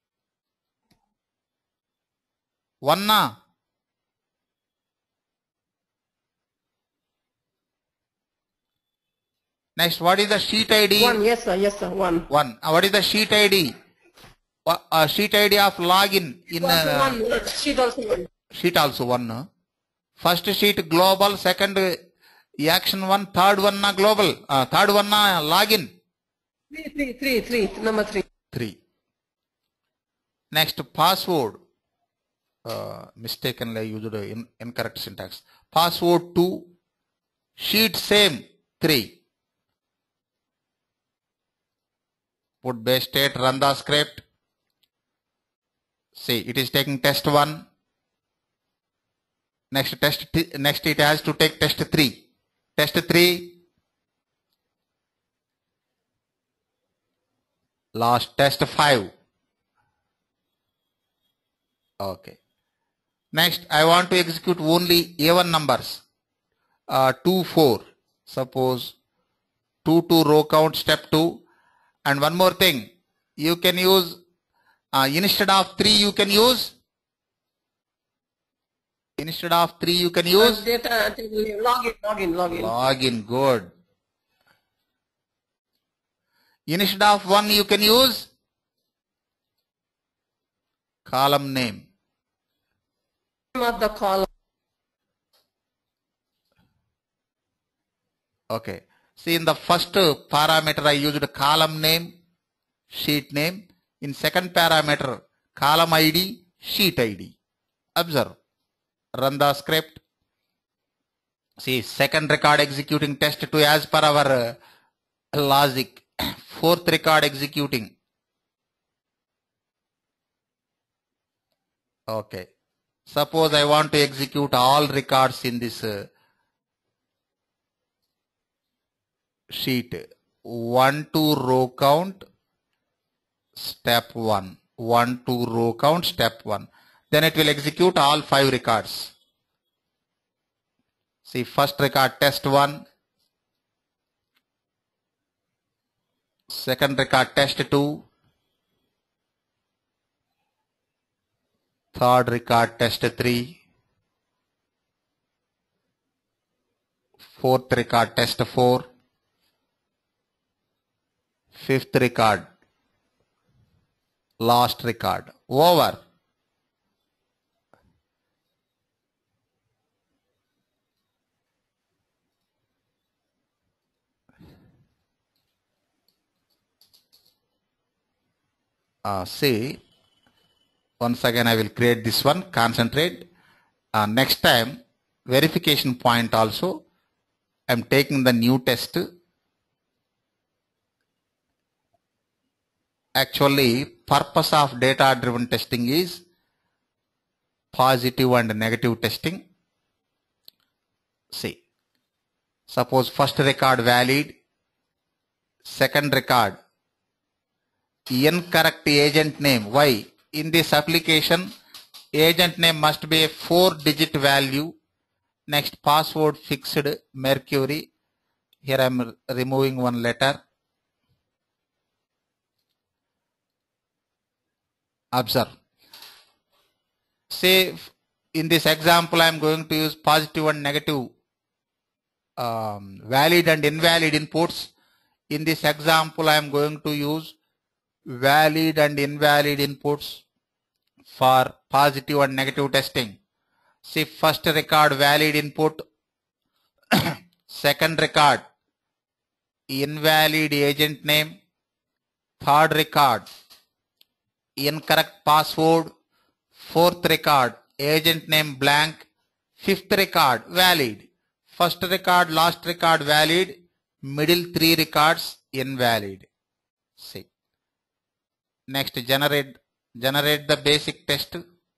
1 na? Next, what is the sheet ID? 1, yes sir, 1. 1. What is the sheet ID? Sheet ID of login in Sheet also 1. Sheet also 1. First sheet global, second action 1, third one na global, third one na login. 3, number 3. 3. Next, password. Mistakenly used incorrect syntax. Password 2, sheet same 3. Put base state, run the script. See, it is taking test 1. Next it has to take test 3. Test 3. Last test 5. Okay. Next, I want to execute only even numbers. 2, 4. Suppose 2 to row count, step 2. And one more thing, you can use, instead of 3 you can use, data table, login, good. Instead of 1 you can use column name. Of the column. Okay. See, in the first parameter I used column name, sheet name. In second parameter, column ID, sheet ID. Observe. Run the script. See, second record executing test 2 as per our logic. Fourth record executing. Okay. Suppose I want to execute all records in this sheet. 1 to row count step 1. 1 to row count step 1. Then it will execute all 5 records. See, first record test 1, second record test 2, third record test 3, fourth record test 4, fifth record, last record. Over. See, once again I will create this one, concentrate. Next time, verification point also, I am taking the new test. Actually, purpose of data driven testing is positive and negative testing. See, suppose first record valid, second record incorrect agent name. Why? In this application, agent name must be a 4-digit value. Next, password fixed Mercury. Here I am removing one letter. Observe. Say in this example I am going to use positive and negative valid and invalid inputs. In this example I am going to use valid and invalid inputs for positive and negative testing. See, first record valid input, second record invalid agent name, third record incorrect password, fourth record agent name blank, fifth record valid, first record last record valid, middle 3 records invalid. See, next generate the basic test.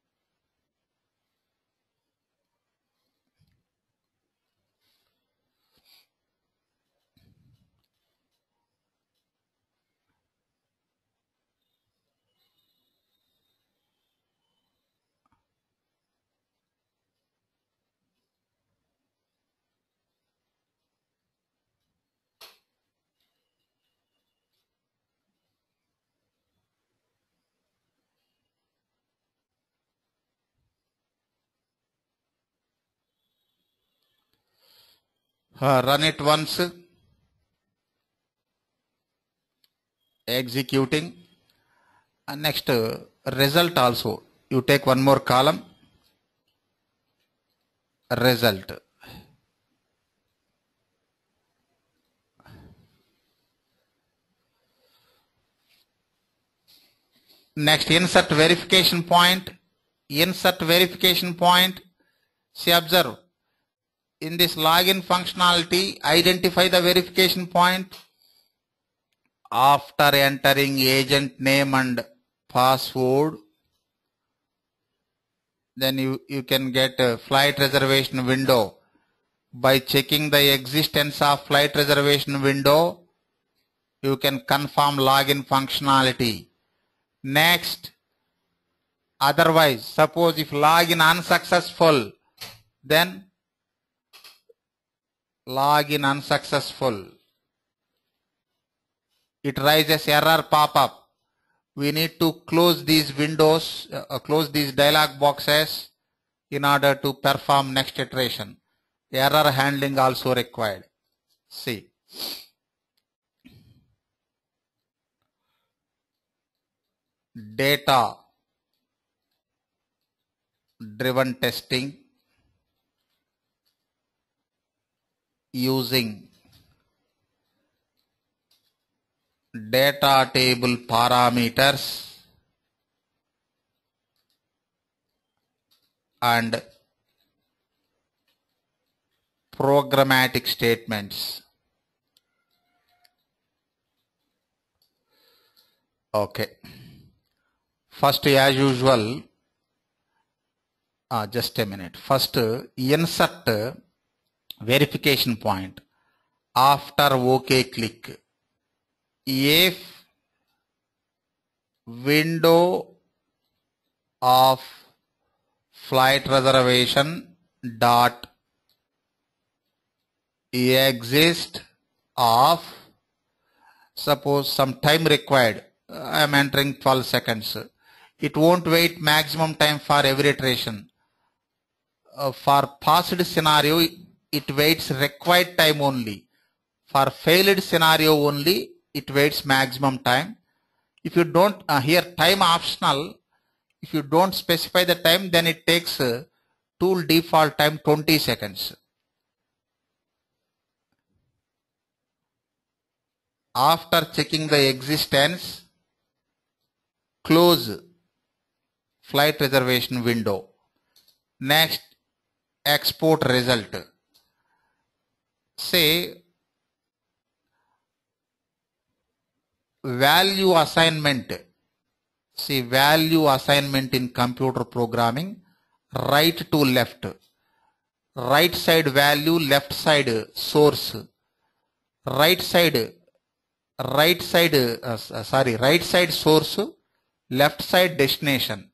Run it once, executing, and next result also. You take one more column, result. Next, insert verification point. Insert verification point. See, observe. In this login functionality, identify the verification point. After entering agent name and password, then you can get a flight reservation window. By checking the existence of flight reservation window, you can confirm login functionality. Next, otherwise, suppose if login unsuccessful, then login unsuccessful. It raises error pop-up. We need to close these windows, close these dialog boxes in order to perform next iteration. Error handling also required. See. Data driven testing using data table parameters and programmatic statements. Okay. First, as usual, Just a minute. First, insert verification point. After OK click, if window of flight reservation dot exist of, suppose some time required, I am entering 12 seconds. It won't wait maximum time for every iteration. For passed scenario, it waits required time only. For failed scenario only, it waits maximum time. If you don't, here time optional, if you don't specify the time, then it takes tool default time 20 seconds. After checking the existence, close flight reservation window. Next, export result. Say value assignment. See value assignment in computer programming, right to left. Right side value, left side source. Right side source, left side destination.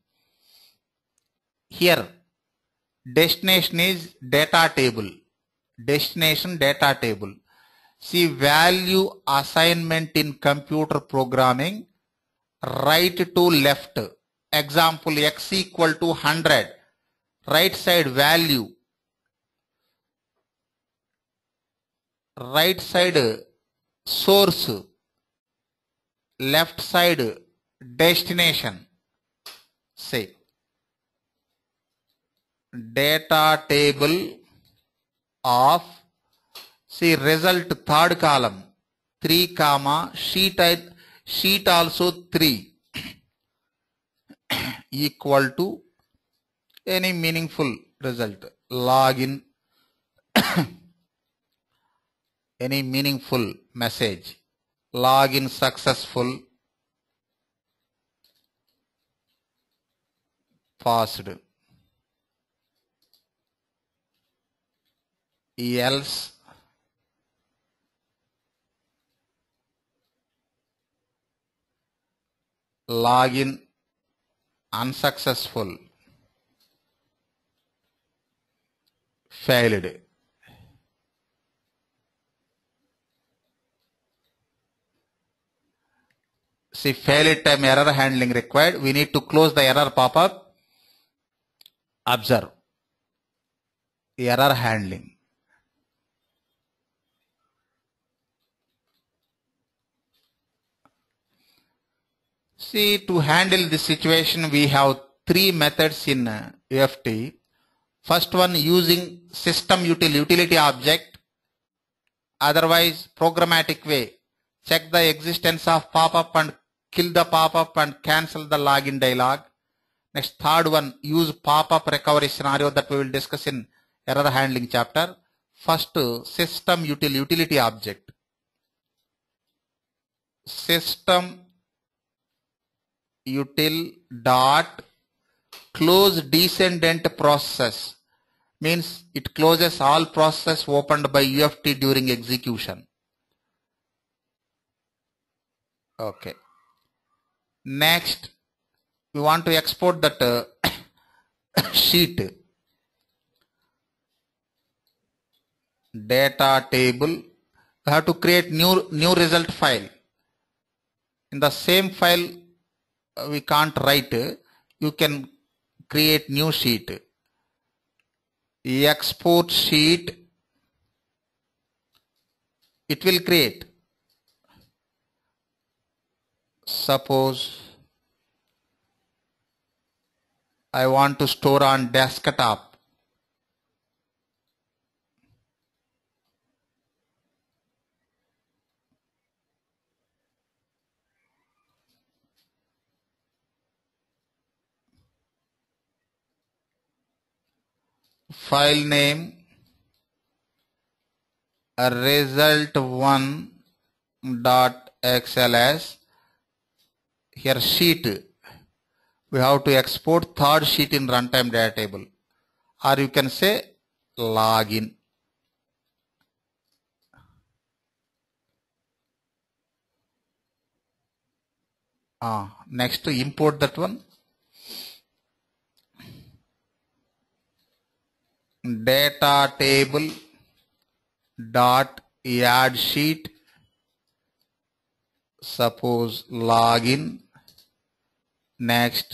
Here destination is data table. Destination data table. See value assignment in computer programming, right to left. Example, x equal to 100. Right side value. Right side source. Left side destination. Say data table of, see result third column 3 comma sheet also 3 equal to any meaningful result. Login any meaningful message. Login successful, passed, else login unsuccessful, failed. See failed time error handling required. We need to close the error pop-up. Observe error handling. See, to handle this situation, we have 3 methods in UFT. First one, using system utility object, otherwise programmatic way. Check the existence of pop-up and kill the pop-up and cancel the login dialog. Next, third one, use pop-up recovery scenario that we will discuss in error handling chapter. First, system utility object. System util dot close descendant process means it closes all process opened by UFT during execution. Okay. Next, we want to export that sheet data table. We have to create new result file. In the same file we can't write. You can create new sheet. Export sheet. It will create. Suppose I want to store on desktop. File name result1.xls. Here sheet. We have to export third sheet in runtime data table. or you can say login. Next to import that one. Data table dot add sheet, suppose login. Next,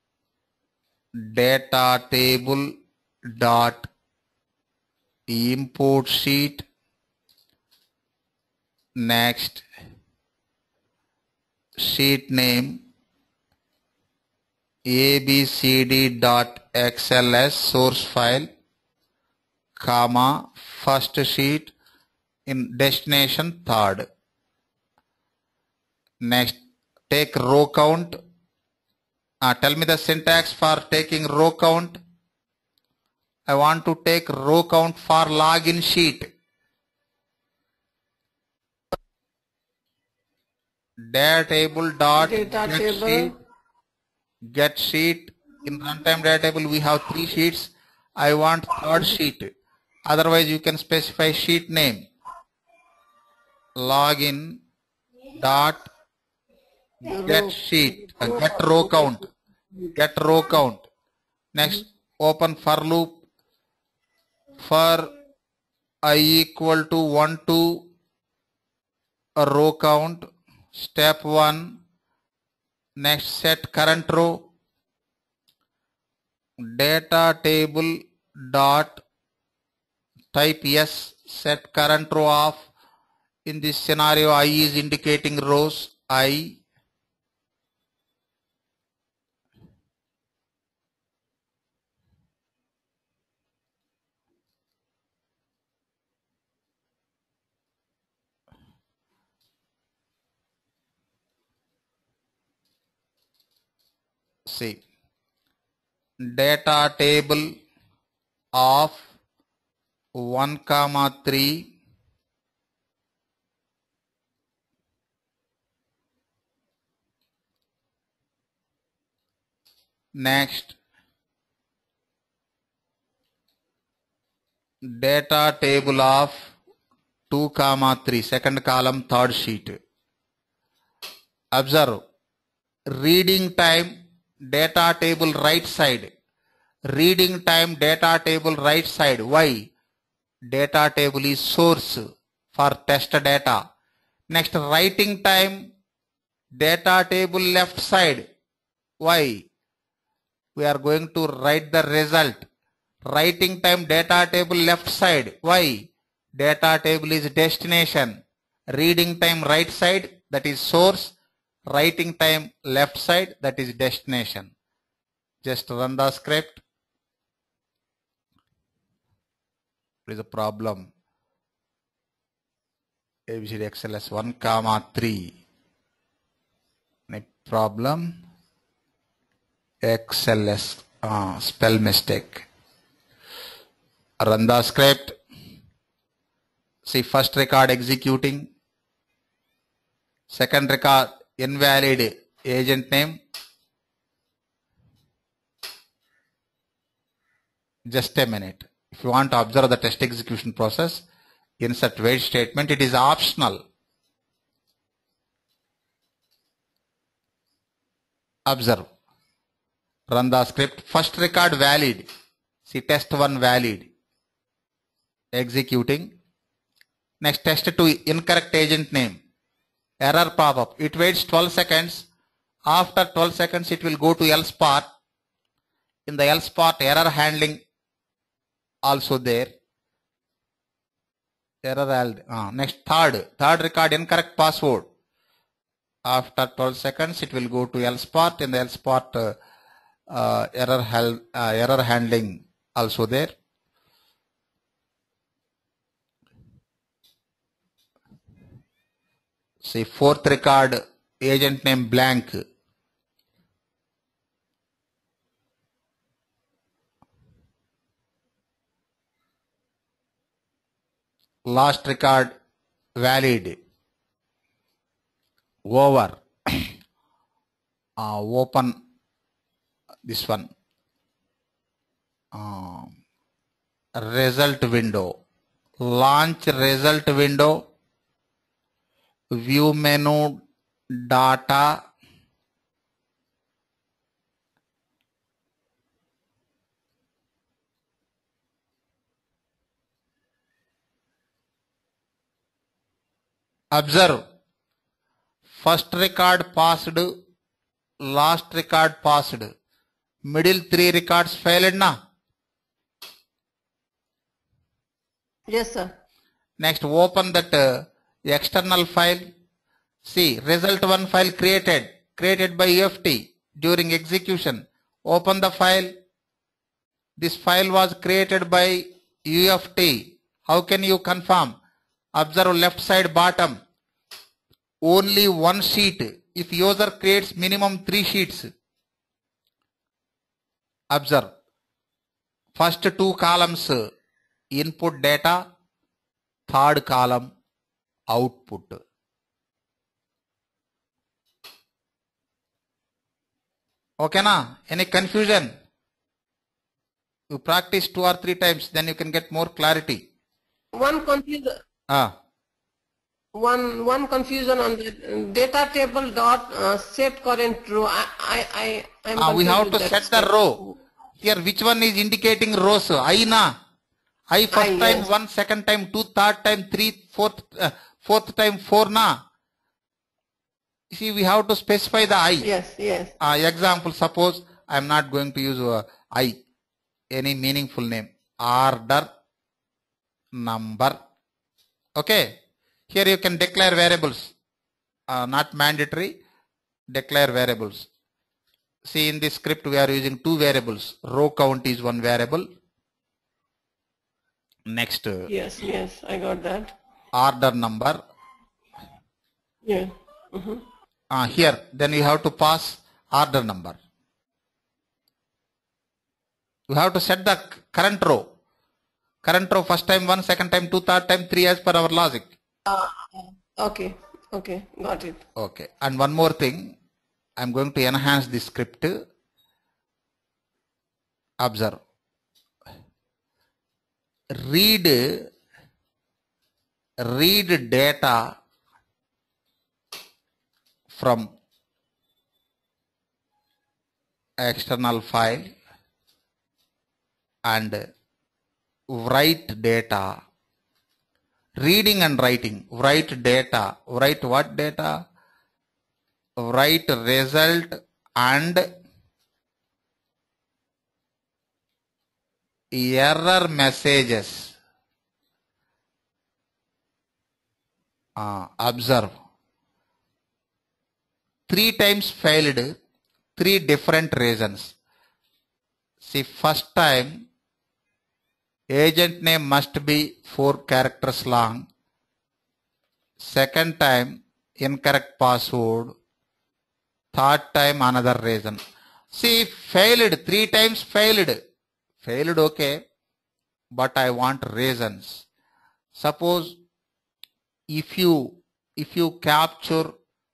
data table dot import sheet. Next, sheet name abcd.xls source file, comma, first sheet in destination third. Next, take row count. Tell me the syntax for taking row count. I want to take row count for login sheet. Data table dot get sheet. In runtime data table we have 3 sheets. I want third sheet. Otherwise you can specify sheet name. Login dot get sheet. Get row count. Get row count. Next, open for loop. For I equal to 1 to a row count. Step 1. Next, set current row. Data table dot type yes, set current row of. In this scenario, I is indicating rows. I. See, data table of 1, 3. Next, data table of 2, 3, second column, third sheet. Observe, reading time data table right side. Reading time data table right side. Why? Data table is source for test data. Next, writing time data table left side. Why? We are going to write the result. Writing time data table left side. Why? Data table is destination. Reading time right side, that is source. Writing time left side, that is destination. Just run the script. What is the problem? ABCD XLS 1, 3. Any problem? XLS, spell mistake. Run the script. See, first record executing. Second record invalid agent name. Just a minute. If you want to observe the test execution process, insert wait statement. It is optional. Observe. Run the script. First record valid. See, test 1 valid. Executing. Next, test 2 incorrect agent name. Error pop-up. It waits 12 seconds. After 12 seconds, it will go to else part. In the else part, error handling also there. Next, third record incorrect password. After 12 seconds, it will go to else part. In the else part, error handling also there. See, fourth record agent name blank. Last record valid. Over. Open this one. result window. Launch result window. View menu, data. Observe. First record passed, last record passed. Middle 3 records failed na. Yes, sir. Next, open that external file. See, result1 file created by UFT during execution. Open the file. This file was created by UFT. How can you confirm? Observe left side bottom. Only one sheet. If user creates minimum 3 sheets. Observe. First 2 columns input data. Third column output. Okay na? Any confusion? You practice 2 or 3 times, then you can get more clarity. One confusion. One confusion on the data table dot set current row. I'm We have to confused with set that the row. Here, which one is indicating rows? I na. I first I, time, yes. 1 second time, 2 third time, 3 fourth time, 4 na. See, we have to specify the I. Yes, yes. Example, suppose I am not going to use I, any meaningful name. Order number. Okay. Here you can declare variables. Not mandatory. Declare variables. See, in this script we are using 2 variables. Row count is 1 variable. Next. Yes, yes, I got that. Order number. Yeah. Here, then you have to pass order number. You have to set the current row. Current row first time 1, second time 2, third time 3 as per our logic. Okay, okay, got it. Okay. And one more thing. I am going to enhance the script. Observe. Read data from external file and write data. Reading and writing. Write data. Write what data? Write result and error messages. Observe. 3 times failed, 3 different reasons. See, first time agent name must be 4 characters long. Second time incorrect password. Third time another reason. See, failed, 3 times failed. Failed, okay, but I want reasons. Suppose if you capture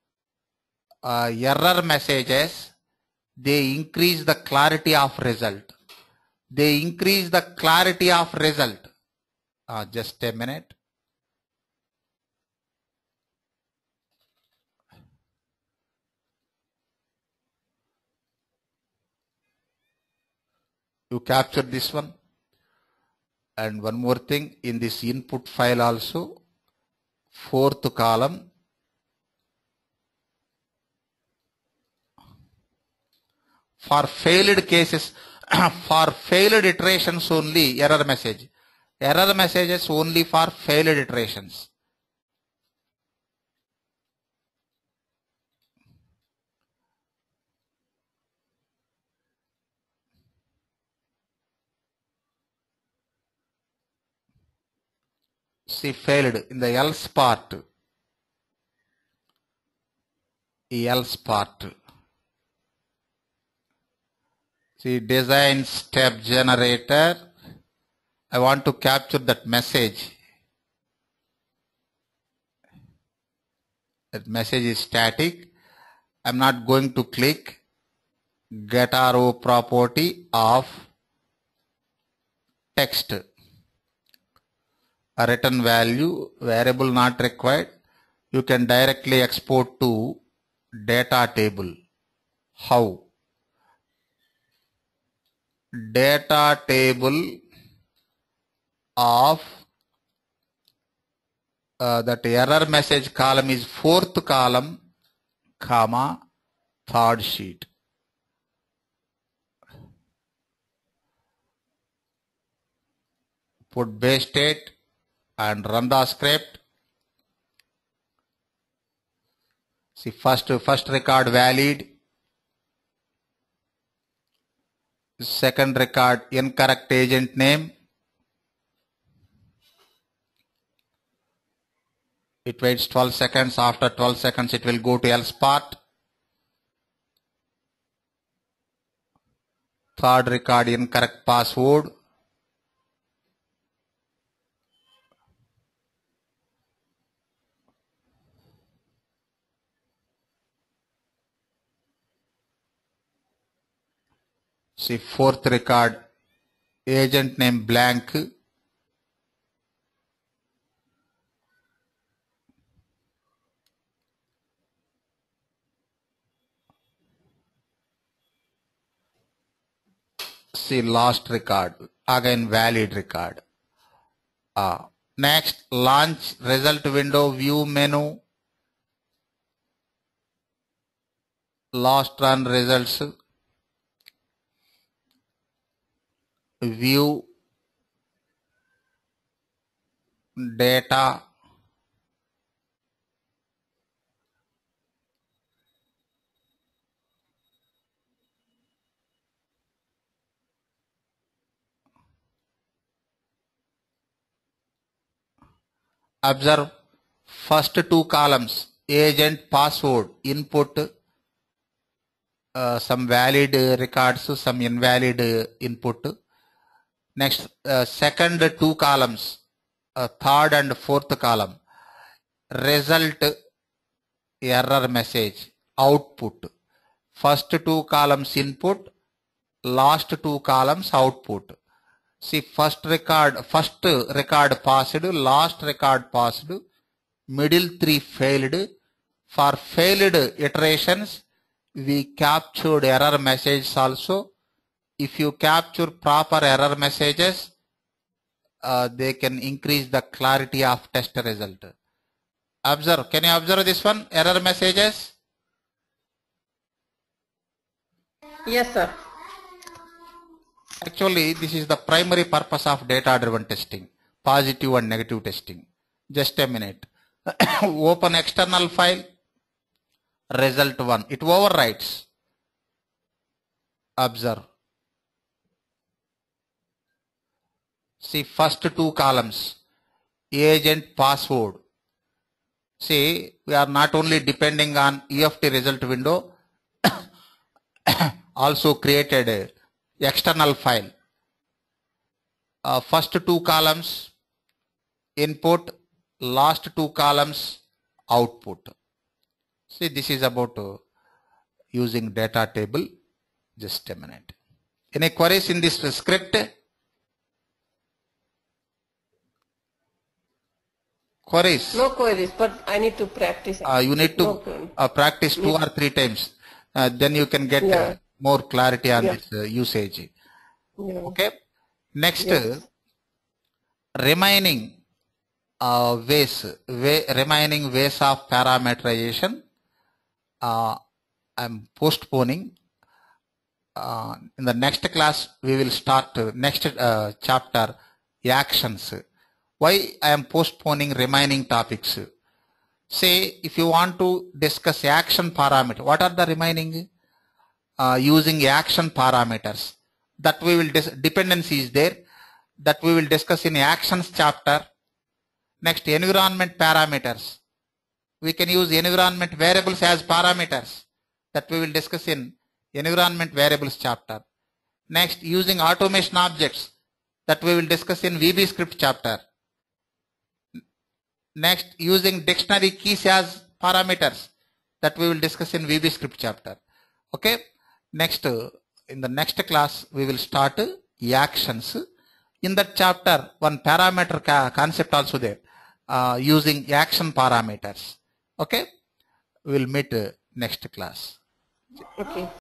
error messages, they increase the clarity of result. They increase the clarity of result. Just a minute. You capture this one. And one more thing, in this input file also, 4th column, for failed cases, for failed iterations only, error message. Error messages only for failed iterations. See, failed in the else part. Else part. See, design step generator. I want to capture that message. That message is static. I'm not going to click get row property of text. a return value, variable not required, you can directly export to data table. How? Data table of that error message column is 4th column, comma, 3rd sheet. Put base state and run the script. See, first record valid, second record incorrect agent name. It waits 12 seconds. After 12 seconds, it will go to else part. Third record incorrect password. See, fourth record agent name blank. See, last record, again valid record. Next, launch result window, view menu, last run results, view data, observe first two columns, agent password, input, some valid records, some invalid input. Next, second two columns, third and fourth column, result, error message, output. First two columns input, last two columns output. See, first record passed, last record passed, middle three failed. For failed iterations, we captured error messages also. If you capture proper error messages, they can increase the clarity of test result. Observe, can you observe this one, error messages? Yes, sir. Actually, this is the primary purpose of data-driven testing, positive and negative testing. Just a minute. Open external file, result 1. It overwrites. Observe. See, first two columns, agent password. See, we are not only depending on EFT result window, also created a external file. First two columns input, last two columns output. See, this is about using data table. Just a minute. Any queries in this script? Queries? No queries, but I need to practice. You need to practice 2 or 3 times. Then you can get more clarity on this usage. Okay. Next, remaining ways of parameterization. I'm postponing. In the next class, we will start next chapter, actions. Why I am postponing remaining topics? Say, if you want to discuss action parameter, what are the remaining? Using action parameters. That we will dependency is there. That we will discuss in actions chapter. Next, environment parameters. We can use environment variables as parameters. That we will discuss in environment variables chapter. Next, using automation objects. That we will discuss in VB script chapter. Next, using dictionary keys as parameters. That we will discuss in VB script chapter. Okay. Next, in the next class, we will start actions. In that chapter, one parameter concept also there, using action parameters. Okay, we'll meet next class. Okay.